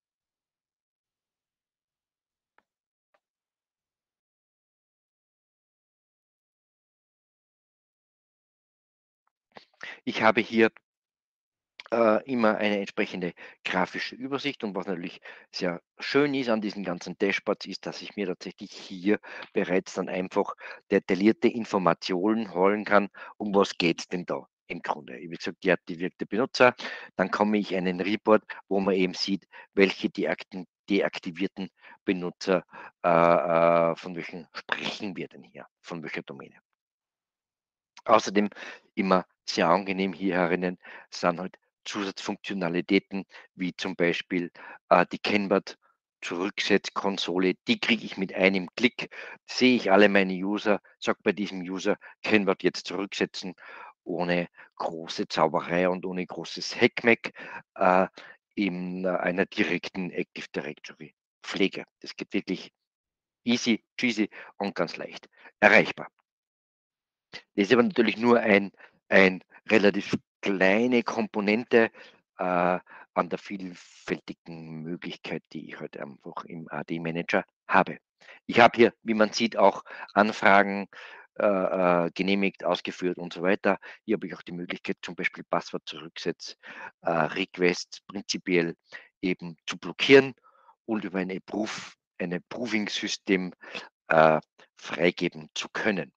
Speaker 1: Ich habe hier äh, immer eine entsprechende grafische Übersicht. Und was natürlich sehr schön ist an diesen ganzen Dashboards, ist, dass ich mir tatsächlich hier bereits dann einfach detaillierte Informationen holen kann, um was geht es denn da im Grunde. Wie gesagt, deaktivierte Benutzer, dann komme ich in einen Report, wo man eben sieht, welche deakti- deaktivierten Benutzer, äh, äh, von welchen sprechen wir denn hier, von welcher Domäne. Außerdem immer sehr angenehm hier herinnen sind halt Zusatzfunktionalitäten, wie zum Beispiel äh, die Kennwort Zurücksetzkonsole. Die kriege ich mit einem Klick. Sehe ich alle meine User, sage bei diesem User Kennwort jetzt zurücksetzen, ohne große Zauberei und ohne großes Heckmeck äh, in äh, einer direkten Active Directory Pflege. Das geht wirklich easy, cheesy und ganz leicht erreichbar. Das ist aber natürlich nur ein ein relativ kleine Komponente äh, an der vielfältigen Möglichkeit, die ich halt einfach im A D-Manager habe. Ich habe hier, wie man sieht, auch Anfragen äh, äh, genehmigt, ausgeführt und so weiter. Hier habe ich auch die Möglichkeit, zum Beispiel Passwort zurücksetz, äh, Requests prinzipiell eben zu blockieren und über ein Approve, ein Approving-System äh, freigeben zu können.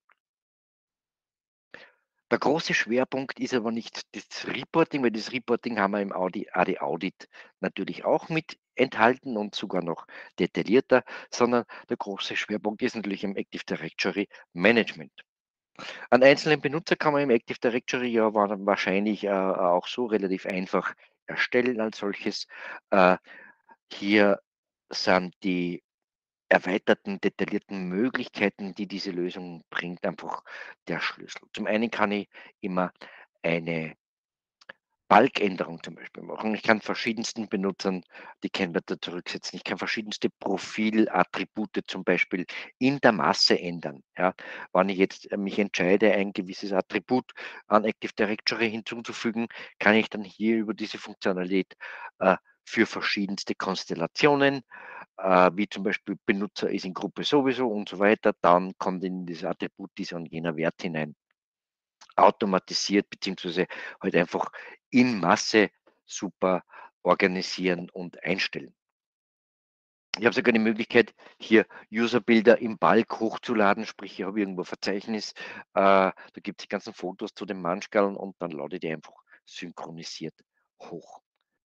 Speaker 1: Der große Schwerpunkt ist aber nicht das Reporting, weil das Reporting haben wir im Audi A D Audit natürlich auch mit enthalten und sogar noch detaillierter, sondern der große Schwerpunkt ist natürlich im Active Directory Management. An einzelnen Benutzer kann man im Active Directory ja wa wahrscheinlich, äh, auch so relativ einfach erstellen als solches. Äh, hier sind die erweiterten, detaillierten Möglichkeiten, die diese Lösung bringt, einfach der Schlüssel. Zum einen kann ich immer eine Balkänderung zum Beispiel machen. Ich kann verschiedensten Benutzern die Kennwörter zurücksetzen. Ich kann verschiedenste Profilattribute zum Beispiel in der Masse ändern. Ja, wann ich jetzt äh, mich entscheide, ein gewisses Attribut an Active Directory hinzuzufügen, kann ich dann hier über diese Funktionalität äh, für verschiedenste Konstellationen, äh, wie zum Beispiel Benutzer ist in Gruppe sowieso und so weiter, dann kommt in dieses Attribut dieser und jener Wert hinein automatisiert beziehungsweise halt einfach in Masse super organisieren und einstellen. Ich habe sogar die Möglichkeit, hier Userbilder im Bulk hochzuladen, sprich, ich habe irgendwo ein Verzeichnis, äh, da gibt es die ganzen Fotos zu den Manschgallen und dann lade ich die einfach synchronisiert hoch.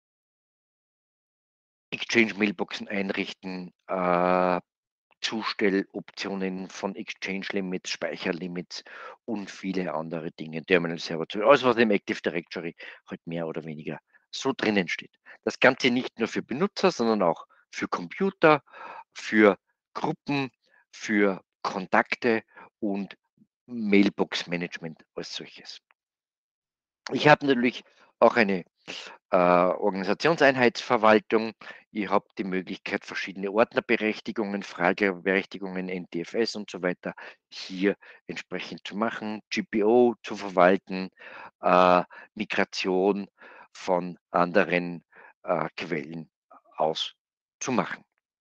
Speaker 1: Exchange-Mailboxen einrichten, äh, Zustelloptionen von Exchange-Limits, Speicherlimits und viele andere Dinge. Terminal-Server, zu alles, was im Active Directory halt mehr oder weniger so drinnen steht. Das Ganze nicht nur für Benutzer, sondern auch für Computer, für Gruppen, für Kontakte und Mailbox-Management als solches. Ich habe natürlich auch eine äh, Organisationseinheitsverwaltung. Ich habe die Möglichkeit, verschiedene Ordnerberechtigungen, Frageberechtigungen, N T F S und so weiter hier entsprechend zu machen, G P O zu verwalten, äh, Migration von anderen äh, Quellen aus zu machen.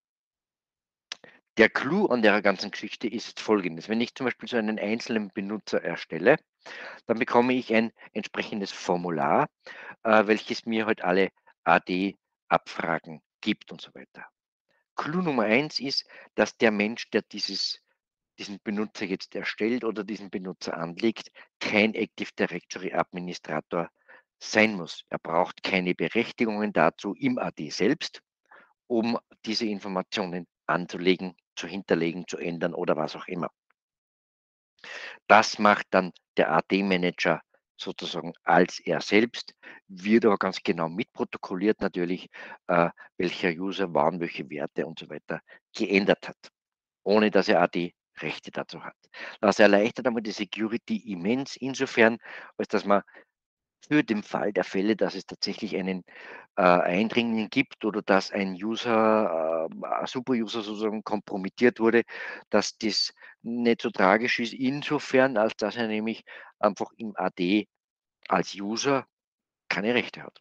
Speaker 1: Der Clou an der ganzen Geschichte ist folgendes. Wenn ich zum Beispiel so einen einzelnen Benutzer erstelle, dann bekomme ich ein entsprechendes Formular, äh, welches mir halt alle A D-Abfragen gibt und so weiter. Clou Nummer eins ist, dass der Mensch, der dieses, diesen Benutzer jetzt erstellt oder diesen Benutzer anlegt, kein Active Directory Administrator sein muss. Er braucht keine Berechtigungen dazu im A D selbst, um diese Informationen anzulegen, zu hinterlegen, zu ändern oder was auch immer. Das macht dann der A D-Manager sozusagen als er selbst, wird aber ganz genau mitprotokolliert natürlich, äh, welcher User wann welche Werte und so weiter geändert hat, ohne dass er A D-Rechte dazu hat. Das erleichtert einmal die Security immens insofern, als dass man für den Fall der Fälle, dass es tatsächlich einen äh, Eindringling gibt oder dass ein User, äh, ein Super-User sozusagen kompromittiert wurde, dass das nicht so tragisch ist, insofern, als dass er nämlich einfach im A D als User keine Rechte hat.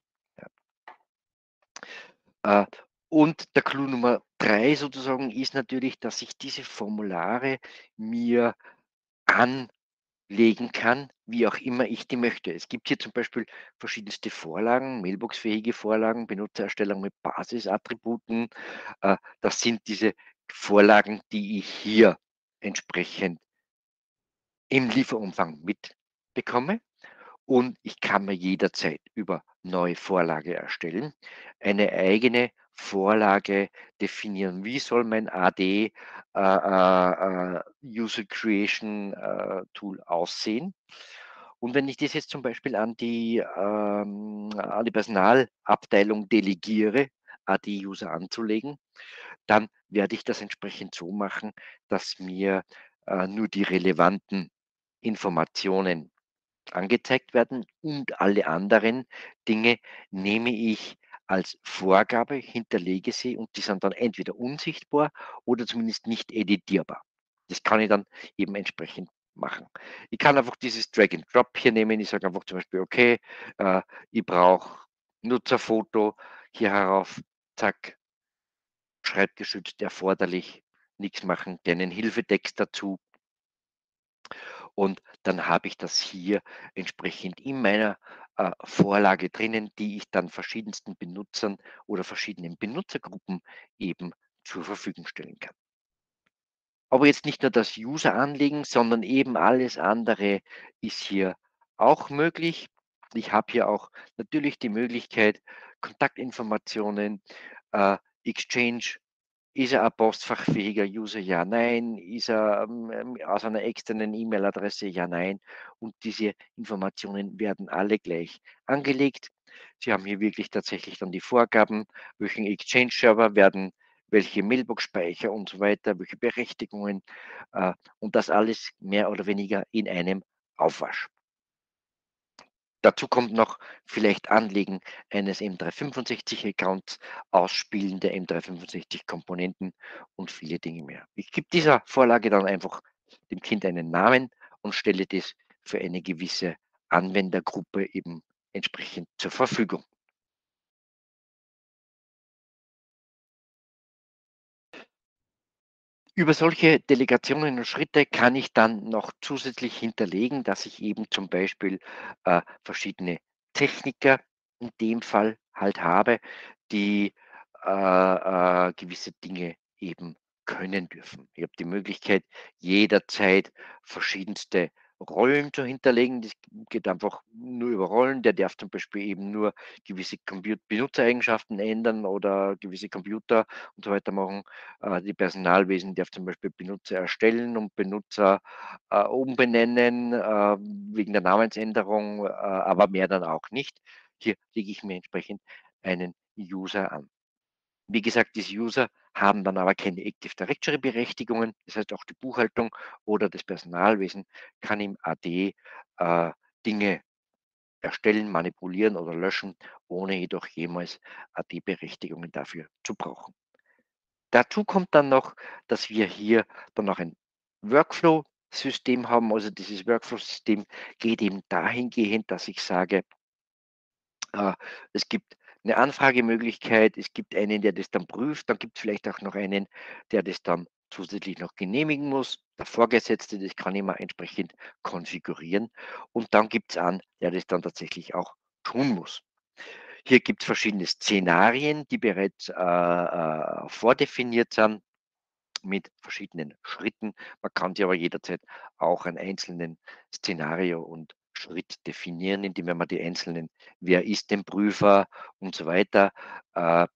Speaker 1: Ja. Äh, und der Clou Nummer drei sozusagen ist natürlich, dass ich diese Formulare mir an legen kann, wie auch immer ich die möchte. Es gibt hier zum Beispiel verschiedenste Vorlagen, mailboxfähige Vorlagen, Benutzererstellung mit Basisattributen. Äh, das sind diese Vorlagen, die ich hier entsprechend im Lieferumfang mitbekomme. Und ich kann mir jederzeit über neue Vorlage erstellen, eine eigene Vorlage definieren. Wie soll mein A D äh, äh, äh, User Creation äh, Tool aussehen? Und wenn ich das jetzt zum Beispiel an die, ähm, an die Personalabteilung delegiere, A D-User anzulegen, dann werde ich das entsprechend so machen, dass mir äh, nur die relevanten Informationen angezeigt werden und alle anderen Dinge nehme ich als Vorgabe, hinterlege sie und die sind dann entweder unsichtbar oder zumindest nicht editierbar. Das kann ich dann eben entsprechend machen. Ich kann einfach dieses Drag and Drop hier nehmen. Ich sage einfach zum Beispiel, okay, äh, ich brauche Nutzerfoto hier herauf, zack, schreibgeschützt erforderlich, nichts machen, gerne einen Hilfetext dazu. Und dann habe ich das hier entsprechend in meiner äh, Vorlage drinnen, die ich dann verschiedensten Benutzern oder verschiedenen Benutzergruppen eben zur Verfügung stellen kann. Aber jetzt nicht nur das User anlegen, sondern eben alles andere ist hier auch möglich. Ich habe hier auch natürlich die Möglichkeit, Kontaktinformationen, äh, Exchange, ist er ein postfachfähiger User? Ja, nein. Ist er ähm, ähm, aus einer externen E-Mail-Adresse? Ja, nein. Und diese Informationen werden alle gleich angelegt. Sie haben hier wirklich tatsächlich dann die Vorgaben, welchen Exchange-Server werden welche Mailbox-Speicher und so weiter, welche Berechtigungen äh, und das alles mehr oder weniger in einem Aufwasch. Dazu kommt noch vielleicht Anlegen eines M dreihundertfünfundsechzig-Accounts, Ausspielen der M dreihundertfünfundsechzig-Komponenten und viele Dinge mehr. Ich gebe dieser Vorlage dann einfach dem Kind einen Namen und stelle das für eine gewisse Anwendergruppe eben entsprechend zur Verfügung. Über solche Delegationen und Schritte kann ich dann noch zusätzlich hinterlegen, dass ich eben zum Beispiel äh, verschiedene Techniker in dem Fall halt habe, die äh, äh, gewisse Dinge eben können dürfen. Ich habe die Möglichkeit, jederzeit verschiedenste Rollen zu hinterlegen. Das geht einfach nur über Rollen. Der darf zum Beispiel eben nur gewisse Compu- Benutzereigenschaften ändern oder gewisse Computer und so weiter machen. Äh, die Personalwesen darf zum Beispiel Benutzer erstellen und Benutzer äh, umbenennen äh, wegen der Namensänderung, äh, aber mehr dann auch nicht. Hier lege ich mir entsprechend einen User an. Wie gesagt, diese User haben dann aber keine Active Directory Berechtigungen. Das heißt, auch die Buchhaltung oder das Personalwesen kann im A D äh, Dinge erstellen, manipulieren oder löschen, ohne jedoch jemals A D-Berechtigungen dafür zu brauchen. Dazu kommt dann noch, dass wir hier dann noch ein Workflow-System haben. Also dieses Workflow-System geht eben dahingehend, dass ich sage, äh, es gibt eine Anfragemöglichkeit, es gibt einen, der das dann prüft, dann gibt es vielleicht auch noch einen, der das dann zusätzlich noch genehmigen muss. Der Vorgesetzte, das kann ich mal entsprechend konfigurieren. Und dann gibt es einen, der das dann tatsächlich auch tun muss. Hier gibt es verschiedene Szenarien, die bereits äh, äh, vordefiniert sind mit verschiedenen Schritten. Man kann sich aber jederzeit auch einen einzelnen Szenario und Schritt definieren, indem man die einzelnen, wer ist denn Prüfer und so weiter, äh,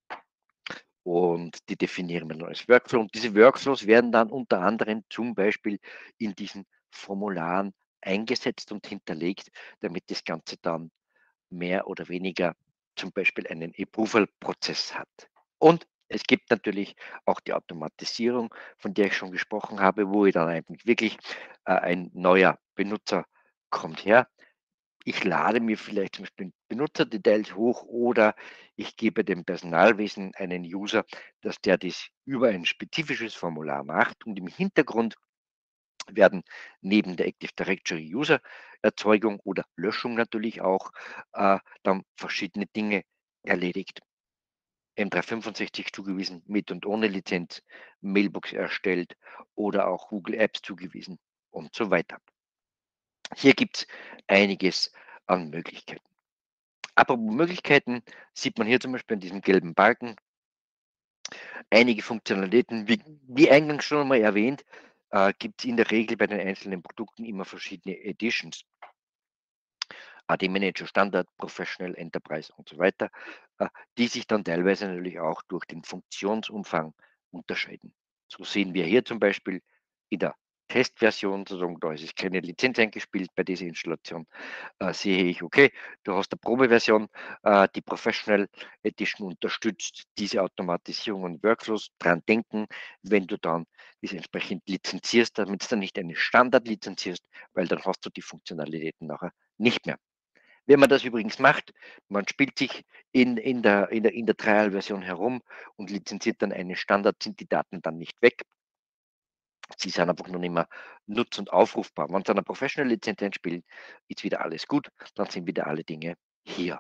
Speaker 1: und die definieren wir dann als Workflow. Und diese Workflows werden dann unter anderem zum Beispiel in diesen Formularen eingesetzt und hinterlegt, damit das Ganze dann mehr oder weniger zum Beispiel einen Approval-Prozess hat. Und es gibt natürlich auch die Automatisierung, von der ich schon gesprochen habe, wo ich dann eigentlich wirklich äh, ein neuer Benutzer kommt her. Ich lade mir vielleicht zum Beispiel Benutzerdetails hoch oder ich gebe dem Personalwesen einen User, dass der das über ein spezifisches Formular macht und im Hintergrund werden neben der Active Directory User Erzeugung oder Löschung natürlich auch äh, dann verschiedene Dinge erledigt. M dreihundertfünfundsechzig zugewiesen, mit und ohne Lizenz, Mailbox erstellt oder auch Google Apps zugewiesen und so weiter. Hier gibt es einiges an Möglichkeiten. Apropos Möglichkeiten, sieht man hier zum Beispiel an diesem gelben Balken einige Funktionalitäten. Wie, wie eingangs schon einmal erwähnt, äh, gibt es in der Regel bei den einzelnen Produkten immer verschiedene Editions. A D Manager Standard, Professional, Enterprise und so weiter, äh, die sich dann teilweise natürlich auch durch den Funktionsumfang unterscheiden. So sehen wir hier zum Beispiel in der Testversion, sozusagen, da ist es keine Lizenz eingespielt bei dieser Installation, äh, sehe ich, okay, du hast eine Probeversion, äh, die Professional Edition unterstützt diese Automatisierung und Workflows. Dran denken, wenn du dann das entsprechend lizenzierst, damit du dann nicht eine Standard lizenzierst, weil dann hast du die Funktionalitäten nachher nicht mehr. Wenn man das übrigens macht, man spielt sich in, in der, in der, in der Trial-Version herum und lizenziert dann einen Standard, sind die Daten dann nicht weg. Sie sind einfach noch nicht mehr nutz und aufrufbar. Wenn Sie eine Professional-Lizenz einspielen, ist wieder alles gut, dann sind wieder alle Dinge hier.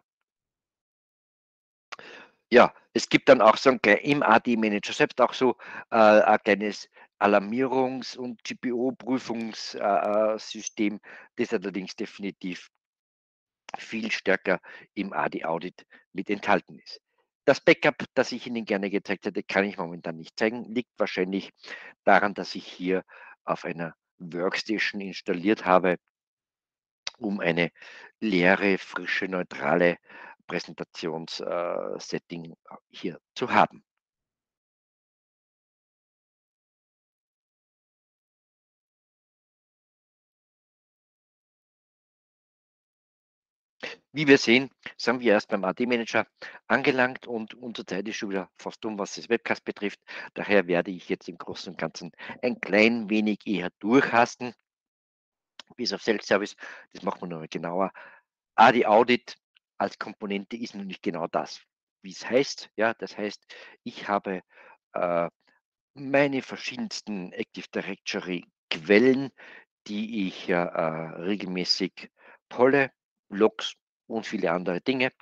Speaker 1: Ja, es gibt dann auch so 'n klei im A D-Manager selbst auch so, äh, ein kleines Alarmierungs und G P O-Prüfungs äh, äh, System, das allerdings definitiv viel stärker im A D-Audit mit enthalten ist. Das Backup, das ich Ihnen gerne gezeigt hätte, kann ich momentan nicht zeigen, liegt wahrscheinlich daran, dass ich hier auf einer Workstation installiert habe, um eine leere, frische, neutrale Präsentations äh, Setting hier zu haben. Wie wir sehen, sind wir erst beim A D-Manager angelangt und unsere Zeit ist schon wieder fast um, was das Webcast betrifft. Daher werde ich jetzt im Großen und Ganzen ein klein wenig eher durchhasten, bis auf Self-Service. Das machen wir noch mal genauer. A D-Audit als Komponente ist noch nicht genau das, wie es heißt. Ja, das heißt, ich habe äh, meine verschiedensten Active Directory Quellen, die ich ja äh, regelmäßig polle, Logs und viele andere Dinge.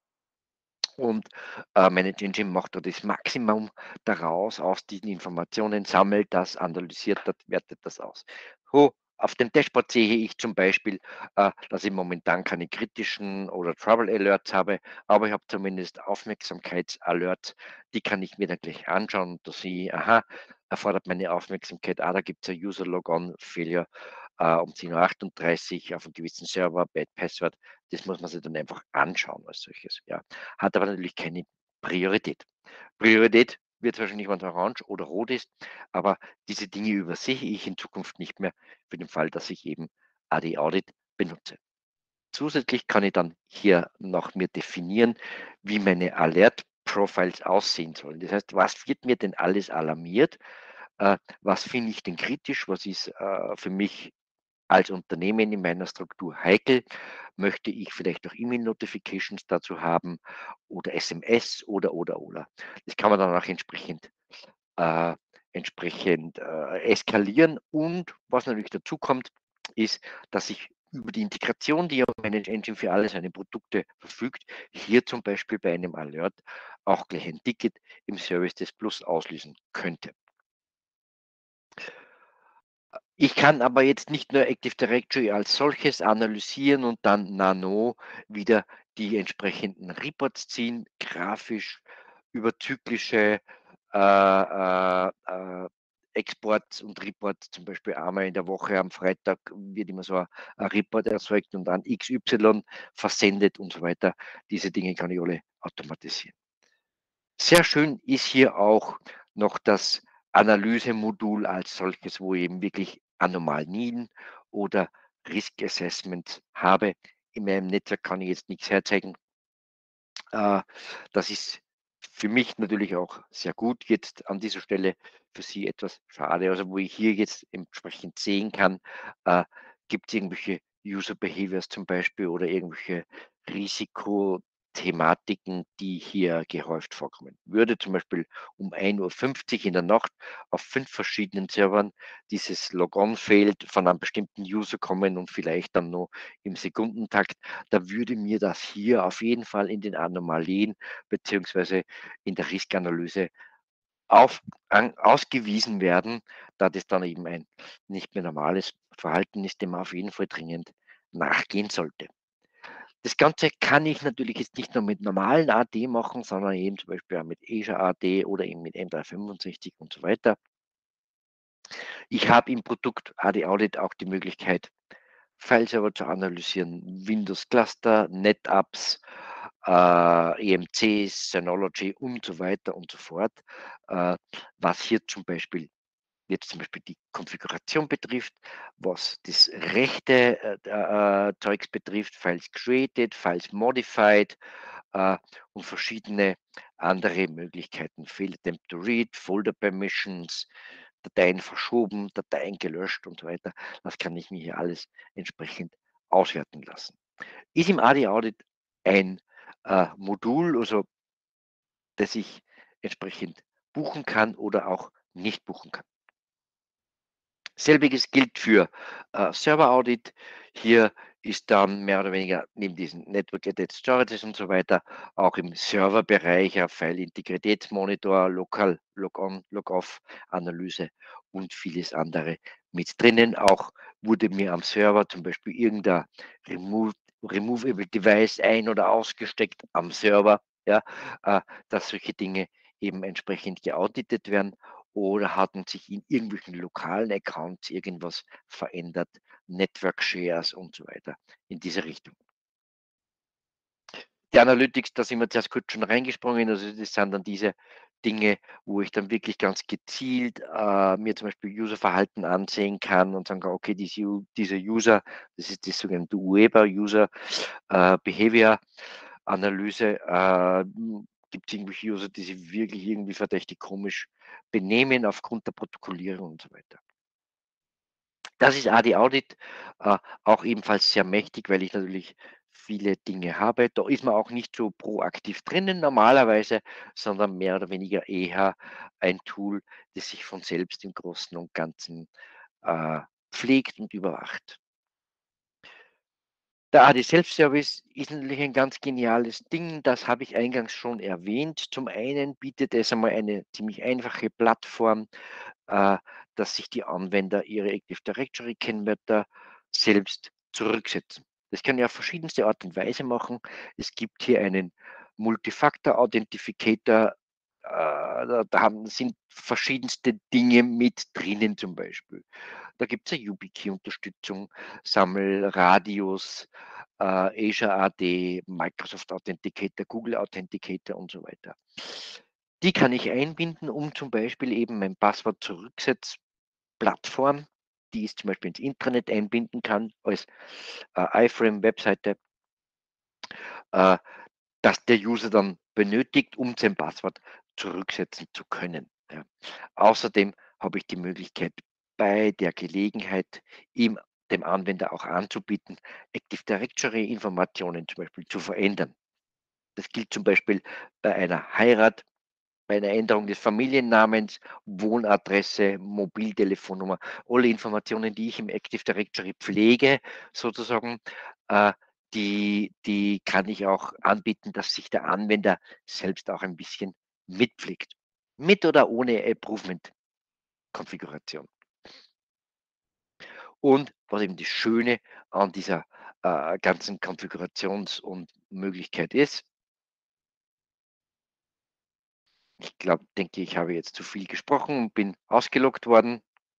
Speaker 1: Und, äh, Manage Engine macht da das Maximum daraus, aus diesen Informationen, sammelt das, analysiert das, wertet das aus. So, auf dem Dashboard sehe ich zum Beispiel, äh, dass ich momentan keine kritischen oder Trouble Alerts habe, aber ich habe zumindest Aufmerksamkeits-Alerts, die kann ich mir dann gleich anschauen. Da sehe ich, aha, erfordert meine Aufmerksamkeit, ah, da gibt es ein User Logon Failure, äh, um zehn Uhr achtunddreißig auf einem gewissen Server, Bad Password. Das muss man sich dann einfach anschauen als solches, ja. Hat aber natürlich keine Priorität. Priorität wird wahrscheinlich, wenn's orange oder rot ist, aber diese Dinge übersehe ich in Zukunft nicht mehr für den Fall, dass ich eben A D Audit benutze. Zusätzlich kann ich dann hier noch mir definieren, wie meine Alert Profiles aussehen sollen. Das heißt, was wird mir denn alles alarmiert? Äh, was finde ich denn kritisch? Was ist, äh, für mich als Unternehmen in meiner Struktur heikel? Möchte ich vielleicht auch E-Mail-Notifications dazu haben oder S M S oder, oder, oder. Das kann man dann auch entsprechend, äh, entsprechend äh, eskalieren. Und was natürlich dazu kommt, ist, dass ich über die Integration, die ja Manage Engine für alle seine Produkte verfügt, hier zum Beispiel bei einem Alert auch gleich ein Ticket im Service des Plus auslösen könnte. Ich kann aber jetzt nicht nur Active Directory als solches analysieren und dann nano wieder die entsprechenden Reports ziehen, grafisch überzyklische äh, äh, äh, Exports und Reports, zum Beispiel einmal in der Woche am Freitag wird immer so ein, ein Report erzeugt und dann X Y versendet und so weiter. Diese Dinge kann ich alle automatisieren. Sehr schön ist hier auch noch das Analysemodul als solches, wo ich eben wirklich Anomalien oder Risk Assessment habe. In meinem Netzwerk kann ich jetzt nichts herzeigen. Äh, das ist für mich natürlich auch sehr gut. Jetzt an dieser Stelle für Sie etwas schade. Also, wo ich hier jetzt entsprechend sehen kann, äh, gibt es irgendwelche User Behaviors zum Beispiel oder irgendwelche Risikothematiken, die hier gehäuft vorkommen. Würde zum Beispiel um ein Uhr fünfzig in der Nacht auf fünf verschiedenen Servern dieses Logon-Feld von einem bestimmten User kommen und vielleicht dann noch im Sekundentakt, da würde mir das hier auf jeden Fall in den Anomalien beziehungsweise in der Riskanalyse auf an ausgewiesen werden, da das dann eben ein nicht mehr normales Verhalten ist, dem man auf jeden Fall dringend nachgehen sollte. Das Ganze kann ich natürlich jetzt nicht nur mit normalen A D machen, sondern eben zum Beispiel auch mit Azure A D oder eben mit M dreihundertfünfundsechzig und so weiter. Ich habe im Produkt A D Audit auch die Möglichkeit, File-Server zu analysieren, Windows Cluster, NetApps, äh, E M Cs, Synology und so weiter und so fort. Äh, was hier zum Beispiel jetzt zum Beispiel die Konfiguration betrifft, was das rechte äh, äh, Zeugs betrifft, Files created, Files modified äh, und verschiedene andere Möglichkeiten. Failed attempt to read, Folder Permissions, Dateien verschoben, Dateien gelöscht und so weiter. Das kann ich mir hier alles entsprechend auswerten lassen. Ist im A D Audit ein äh, Modul, also das ich entsprechend buchen kann oder auch nicht buchen kann. Selbiges gilt für äh, Server Audit. Hier ist dann mehr oder weniger neben diesen Network Attached Storages und so weiter auch im Serverbereich ein File-Integritätsmonitor, Lokal, Log-on, Log-off-Analyse und vieles andere mit drinnen. Auch wurde mir am Server zum Beispiel irgendein Remove, Removable Device ein- oder ausgesteckt am Server, ja, äh, dass solche Dinge eben entsprechend geauditet werden oder hatten sich in irgendwelchen lokalen Accounts irgendwas verändert, Network Shares und so weiter in diese Richtung. Die Analytics, da sind wir zuerst kurz schon reingesprungen, also das sind dann diese Dinge, wo ich dann wirklich ganz gezielt äh, mir zum Beispiel Userverhalten ansehen kann und sagen kann, okay, diese, U- dieser User, das ist das sogenannte U E B A, User äh, Behavior Analyse, äh, gibt es irgendwelche User, die sich wirklich irgendwie verdächtig komisch benehmen aufgrund der Protokollierung und so weiter. Das ist A D Audit, äh, auch ebenfalls sehr mächtig, weil ich natürlich viele Dinge habe. Da ist man auch nicht so proaktiv drinnen normalerweise, sondern mehr oder weniger eher ein Tool, das sich von selbst im Großen und Ganzen äh, pflegt und überwacht. Der A D Self-Service ist natürlich ein ganz geniales Ding, das habe ich eingangs schon erwähnt. Zum einen bietet es einmal eine ziemlich einfache Plattform, äh, dass sich die Anwender ihre Active Directory Kennwörter selbst zurücksetzen. Das kann ja auf verschiedenste Art und Weise machen. Es gibt hier einen Multifactor Authentificator, äh, da, da haben, sind verschiedenste Dinge mit drinnen zum Beispiel. Da gibt es eine YubiKey-Unterstützung, Sammelradius, äh, Azure A D, Microsoft Authenticator, Google Authenticator und so weiter. Die kann ich einbinden, um zum Beispiel eben mein Passwort Zurücksetzplattform, die ich zum Beispiel ins Intranet einbinden kann, als äh, iFrame-Webseite, äh, dass der User dann benötigt, um sein Passwort zurücksetzen zu können. Ja. Außerdem habe ich die Möglichkeit, bei der Gelegenheit ihm, dem Anwender auch anzubieten, Active Directory Informationen zum Beispiel zu verändern. Das gilt zum Beispiel bei einer Heirat, bei einer Änderung des Familiennamens, Wohnadresse, Mobiltelefonnummer, alle Informationen, die ich im Active Directory pflege, sozusagen, äh, die, die kann ich auch anbieten, dass sich der Anwender selbst auch ein bisschen mitpflegt. Mit oder ohne Improvement-Konfiguration. Und was eben das Schöne an dieser äh, ganzen Konfigurations- und Möglichkeit ist, ich glaube, denke, ich habe jetzt zu viel gesprochen und bin ausgeloggt worden.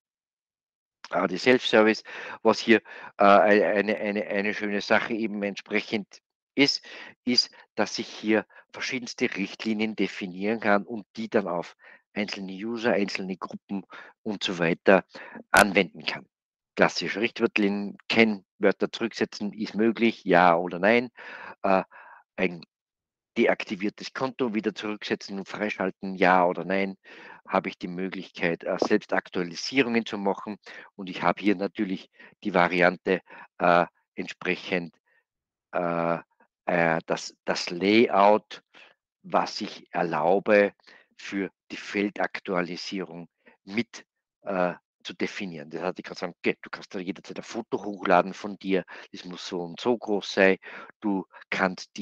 Speaker 1: Ah, die Self-Service, was hier äh, ei eine eine eine schöne Sache eben entsprechend ist, ist, dass ich hier verschiedenste Richtlinien definieren kann und die dann auf einzelne User, einzelne Gruppen und so weiter anwenden kann. Klassisch Richtwörtlein, Kennwörter zurücksetzen ist möglich, ja oder nein. Äh, ein deaktiviertes Konto wieder zurücksetzen und freischalten, ja oder nein, habe ich die Möglichkeit, äh, selbst Aktualisierungen zu machen. Und ich habe hier natürlich die Variante äh, entsprechend äh, äh, das, das Layout, was ich erlaube, für die Feldaktualisierung mit äh, zu definieren. Das heißt, ich kann sagen, okay, du kannst da jederzeit ein Foto hochladen von dir, das muss so und so groß sein. Du kannst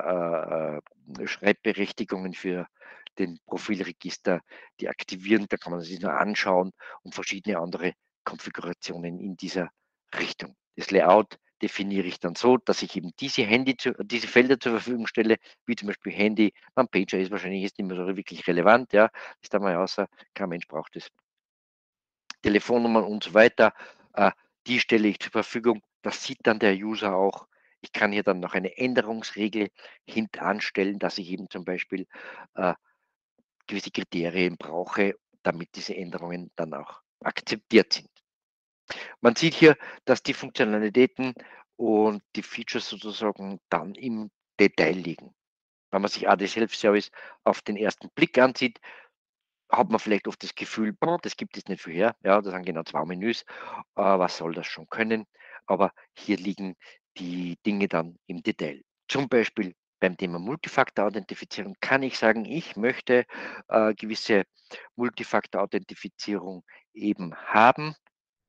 Speaker 1: dir äh, äh, Schreibberechtigungen für den Profilregister deaktivieren, da kann man sich nur anschauen und verschiedene andere Konfigurationen in dieser Richtung. Das Layout definiere ich dann so, dass ich eben diese Handy zu, diese Felder zur Verfügung stelle, wie zum Beispiel Handy. Ein Pager ist wahrscheinlich jetzt nicht mehr so wirklich relevant, ja, ist da mal außer, kein Mensch braucht es. Telefonnummern und so weiter, äh, die stelle ich zur Verfügung. Das sieht dann der User auch. Ich kann hier dann noch eine Änderungsregel hintanstellen, dass ich eben zum Beispiel äh, gewisse Kriterien brauche, damit diese Änderungen dann auch akzeptiert sind. Man sieht hier, dass die Funktionalitäten und die Features sozusagen dann im Detail liegen. Wenn man sich A D Self-Service auf den ersten Blick ansieht, hat man vielleicht oft das Gefühl, boah, das gibt es nicht viel her. Ja, das sind genau zwei Menüs. Äh, was soll das schon können? Aber hier liegen die Dinge dann im Detail. Zum Beispiel beim Thema Multifaktor-Authentifizierung kann ich sagen, ich möchte äh, gewisse Multifaktor-Authentifizierung eben haben.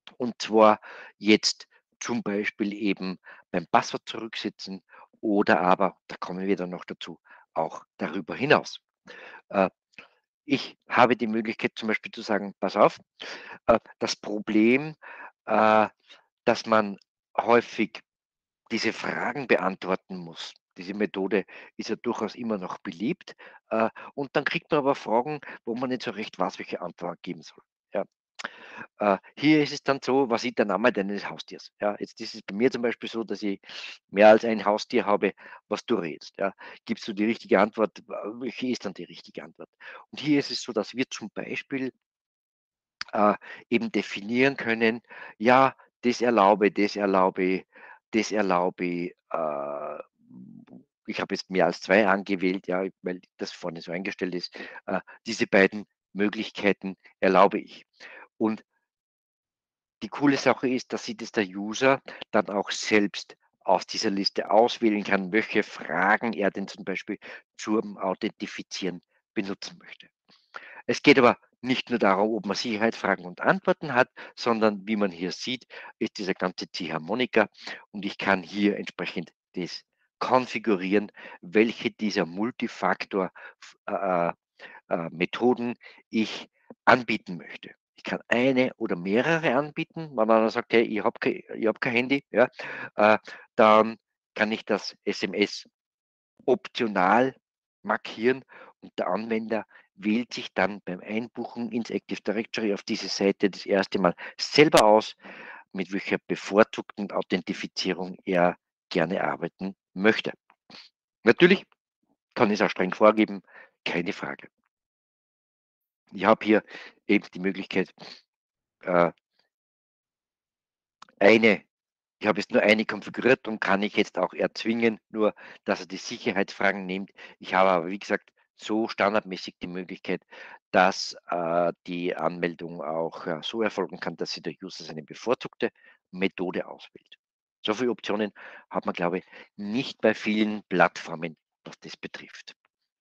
Speaker 1: Und zwar jetzt zum Beispiel eben beim Passwort zurücksetzen oder aber, da kommen wir dann noch dazu, auch darüber hinaus. Äh, ich habe die Möglichkeit zum Beispiel zu sagen: „Pass auf, äh, das Problem, äh, dass man häufig diese Fragen beantworten muss. Diese Methode ist ja durchaus immer noch beliebt, äh, und dann kriegt man aber Fragen, wo man nicht so recht weiß, welche Antwort geben soll. Ja. Äh, hier ist es dann so: „Was ist der Name deines Haustiers?“ Ja, jetzt ist es bei mir zum Beispiel so, dass ich mehr als ein Haustier habe, was du rätst, ja. Gibst du die richtige Antwort, w welche ist dann die richtige Antwort? Und hier ist es so, dass wir zum Beispiel äh, eben definieren können, ja, das erlaube, das erlaube, das erlaube, äh, ich habe jetzt mehr als zwei angewählt, ja, weil das vorne so eingestellt ist. Äh, diese beiden Möglichkeiten erlaube ich. Und die coole Sache ist, dass sich das der User dann auch selbst aus dieser Liste auswählen kann, welche Fragen er denn zum Beispiel zum Authentifizieren benutzen möchte. Es geht aber nicht nur darum, ob man Sicherheitsfragen und Antworten hat, sondern wie man hier sieht, ist dieser ganze Ziehharmonika und ich kann hier entsprechend das konfigurieren, welche dieser Multifaktor f- äh, äh, Methoden ich anbieten möchte. Ich kann eine oder mehrere anbieten. Wenn einer sagt, hey, ich habe kein, ich hab kein Handy, ja, äh, dann kann ich das S M S optional markieren und der Anwender wählt sich dann beim Einbuchen ins Active Directory auf diese Seite das erste Mal selber aus, mit welcher bevorzugten Authentifizierung er gerne arbeiten möchte. Natürlich kann ich es auch streng vorgeben, keine Frage. Ich habe hier eben die Möglichkeit, äh, eine ich habe jetzt nur eine konfiguriert und kann ich jetzt auch erzwingen, nur dass er die Sicherheitsfragen nimmt. Ich habe aber, wie gesagt, so standardmäßig die Möglichkeit, dass äh, die Anmeldung auch äh, so erfolgen kann, dass sich der User seine bevorzugte Methode auswählt. So viele Optionen hat man, glaube ich, nicht bei vielen Plattformen, was das betrifft.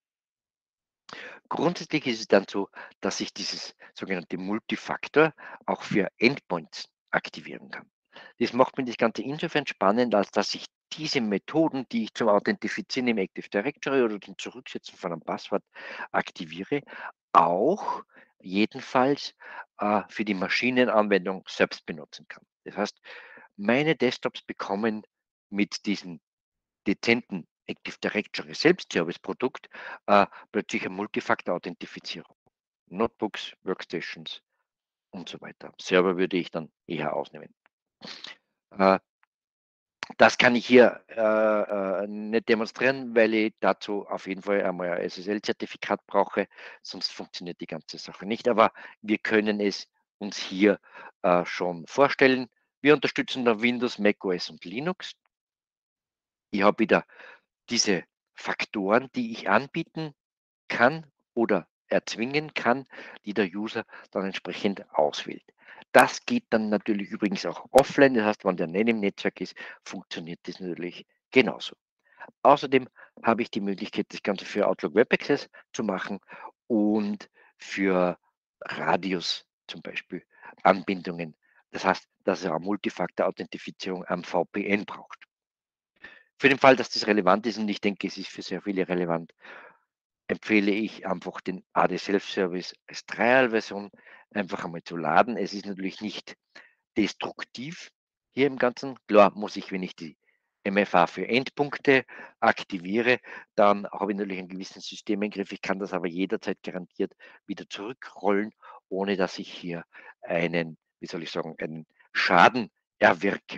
Speaker 1: Grundsätzlich ist es dann so, dass ich dieses sogenannte Multifaktor auch für Endpoints aktivieren kann. Das macht mir das Ganze insofern spannend, als dass ich diese Methoden, die ich zum Authentifizieren im Active Directory oder zum Zurücksetzen von einem Passwort aktiviere, auch jedenfalls äh, für die Maschinenanwendung selbst benutzen kann. Das heißt, meine Desktops bekommen mit diesen dezenten Active Directory Selbstservice-Produkt äh, plötzlich eine Multifaktor-Authentifizierung. Notebooks, Workstations und so weiter. Server würde ich dann eher ausnehmen. Äh, das kann ich hier äh, äh, nicht demonstrieren, weil ich dazu auf jeden Fall einmal ein S S L-Zertifikat brauche, sonst funktioniert die ganze Sache nicht. Aber wir können es uns hier äh, schon vorstellen. Wir unterstützen da Windows, macOS und Linux. Ich habe wieder diese Faktoren, die ich anbieten kann oder erzwingen kann, die der User dann entsprechend auswählt. Das geht dann natürlich übrigens auch offline. Das heißt, wenn der nicht im Netzwerk ist, funktioniert das natürlich genauso. Außerdem habe ich die Möglichkeit, das Ganze für Outlook Web Access zu machen und für Radius zum Beispiel Anbindungen. Das heißt, dass er eine Multifaktor-Authentifizierung am V P N braucht. Für den Fall, dass das relevant ist und ich denke, es ist für sehr viele relevant, empfehle ich einfach den A D Self-Service als Trial-Version einfach einmal zu laden. Es ist natürlich nicht destruktiv hier im Ganzen. Klar muss ich, wenn ich die M F A für Endpunkte aktiviere, dann habe ich natürlich einen gewissen Systemeingriff. Ich kann das aber jederzeit garantiert wieder zurückrollen, ohne dass ich hier einen, wie soll ich sagen, einen Schaden erwirke.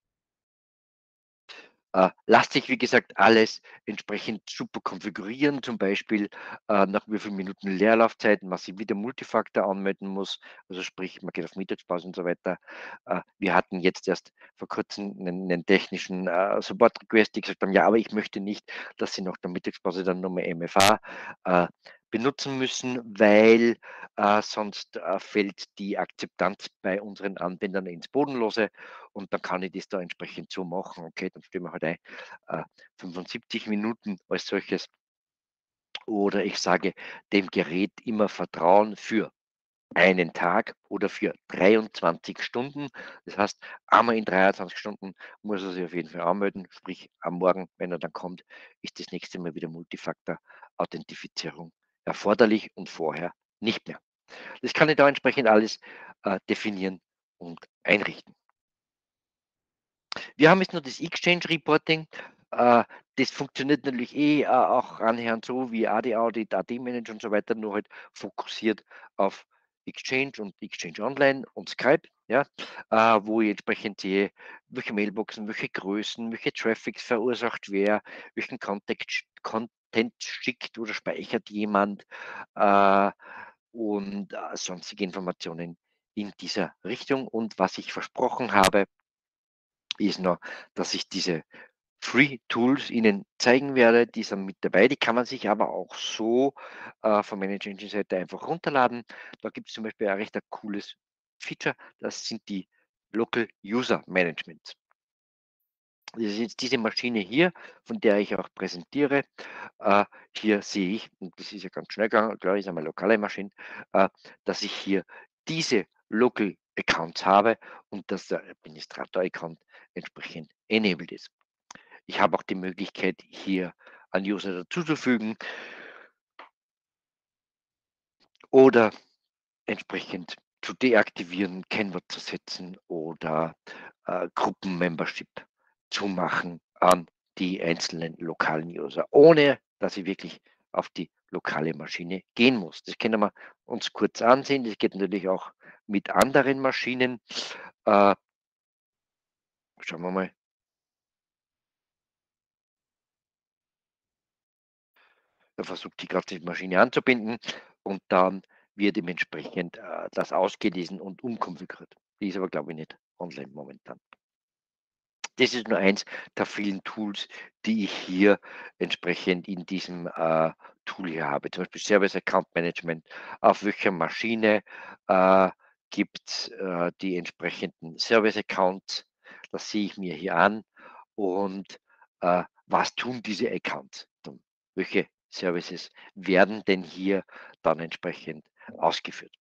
Speaker 1: Äh, lässt sich, wie gesagt, alles entsprechend super konfigurieren, zum Beispiel äh, nach wie vielen Minuten Leerlaufzeiten, was ich wieder Multifaktor anmelden muss, also sprich, man geht auf Mittagspause und so weiter. Äh, wir hatten jetzt erst vor Kurzem einen, einen technischen äh, Support-Request, die gesagt haben, ja, aber ich möchte nicht, dass Sie nach der Mittagspause dann nochmal M F A äh, benutzen müssen, weil äh, sonst äh, fällt die Akzeptanz bei unseren Anwendern ins Bodenlose und dann kann ich das da entsprechend so machen. Okay, dann stellen wir halt ein, äh, fünfundsiebzig Minuten als solches oder ich sage dem Gerät immer Vertrauen für. einen Tag oder für dreiundzwanzig Stunden. Das heißt, einmal in dreiundzwanzig Stunden muss er sich auf jeden Fall anmelden, sprich am Morgen, wenn er dann kommt, ist das nächste Mal wieder Multifaktor-Authentifizierung erforderlich und vorher nicht mehr. Das kann ich da entsprechend alles äh, definieren und einrichten. Wir haben jetzt nur das Exchange Reporting. Äh, das funktioniert natürlich eh äh, auch annähernd so wie A D Audit, A D Manager und so weiter, nur halt fokussiert auf Exchange und Exchange Online und Skype, ja, äh, wo ich entsprechend sehe, welche Mailboxen, welche Größen, welche Traffics verursacht wer, welchen Contact, Content schickt oder speichert jemand äh, und äh, sonstige Informationen in dieser Richtung. Und was ich versprochen habe, ist noch, dass ich diese Free Tools Ihnen zeigen werde. Die sind mit dabei. Die kann man sich aber auch so äh, von Manage Engine Seite einfach runterladen. Da gibt es zum Beispiel ein recht ein cooles Feature. Das sind die Local User Management. Das ist jetzt diese Maschine hier, von der ich auch präsentiere. Äh, hier sehe ich, und das ist ja ganz schnell gegangen, klar ist einmal lokale Maschine, äh, dass ich hier diese Local Accounts habe und dass der Administrator-Account entsprechend enabled ist. Ich habe auch die Möglichkeit, hier einen User dazuzufügen oder entsprechend zu deaktivieren, Kennwort zu setzen oder äh, Gruppenmembership zu machen an die einzelnen lokalen User, ohne dass ich wirklich auf die lokale Maschine gehen muss. Das können wir uns kurz ansehen. Das geht natürlich auch mit anderen Maschinen. Äh, schauen wir mal. Er versucht, die gerade die Maschine anzubinden und dann wird dementsprechend äh, das ausgelesen und umkonfiguriert. Die ist aber, glaube ich, nicht online momentan. Das ist nur eins der vielen Tools, die ich hier entsprechend in diesem äh, Tool hier habe. Zum Beispiel Service Account Management. Auf welcher Maschine äh, gibt äh, die entsprechenden Service Accounts? Das sehe ich mir hier an. Und äh, was tun diese Accounts? Dann, welche Services werden denn hier dann entsprechend ausgeführt?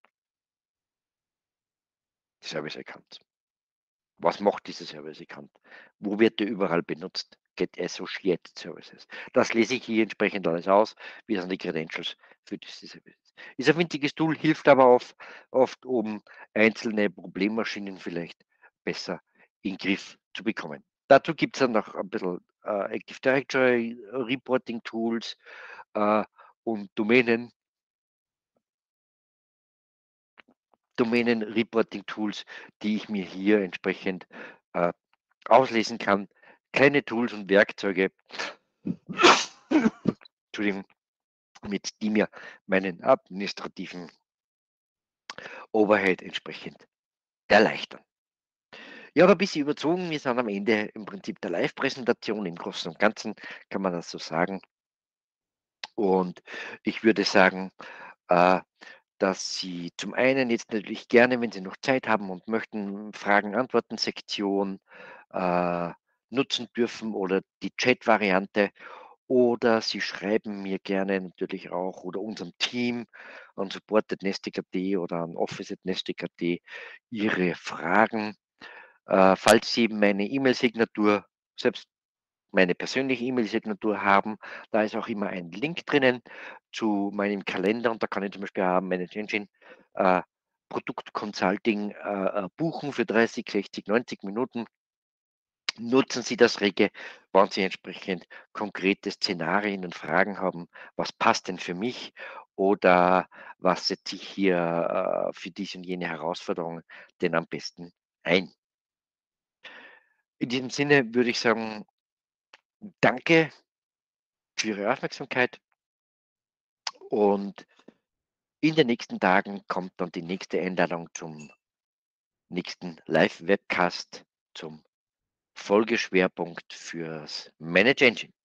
Speaker 1: Service Accounts. Was macht dieser Service Account? Wo wird der überall benutzt? Get Associated Services. Das lese ich hier entsprechend alles aus. Wie sind die Credentials für diese Services? Ist ein winziges Tool, hilft aber oft, oft um einzelne Problemmaschinen vielleicht besser in den Griff zu bekommen. Dazu gibt es dann noch ein bisschen äh, Active Directory Reporting Tools äh, und Domänen, Domänen Reporting Tools, die ich mir hier entsprechend äh, auslesen kann. Kleine Tools und Werkzeuge, Entschuldigung, mit die mir meinen administrativen Overhead entsprechend erleichtern. Ja, aber ein bisschen überzogen. Wir sind am Ende im Prinzip der Live-Präsentation. Im Großen und Ganzen kann man das so sagen. Und ich würde sagen, äh, dass Sie zum einen jetzt natürlich gerne, wenn Sie noch Zeit haben und möchten, Fragen-Antworten-Sektion äh, nutzen dürfen oder die Chat-Variante. Oder Sie schreiben mir gerne natürlich auch oder unserem Team an support at nestic punkt at oder an office at nestic punkt at Ihre Fragen. Äh, falls Sie meine E-Mail-Signatur, selbst meine persönliche E-Mail-Signatur haben, da ist auch immer ein Link drinnen zu meinem Kalender und da kann ich zum Beispiel auch Manage Engine äh, Produktconsulting äh, äh, buchen für dreißig, sechzig, neunzig Minuten. Nutzen Sie das rege, wenn Sie entsprechend konkrete Szenarien und Fragen haben. Was passt denn für mich? Oder was setze ich hier äh, für diese und jene Herausforderung denn am besten ein? In diesem Sinne würde ich sagen, danke für Ihre Aufmerksamkeit und in den nächsten Tagen kommt dann die nächste Einladung zum nächsten Live-Webcast zum Folgeschwerpunkt fürs Manage Engine.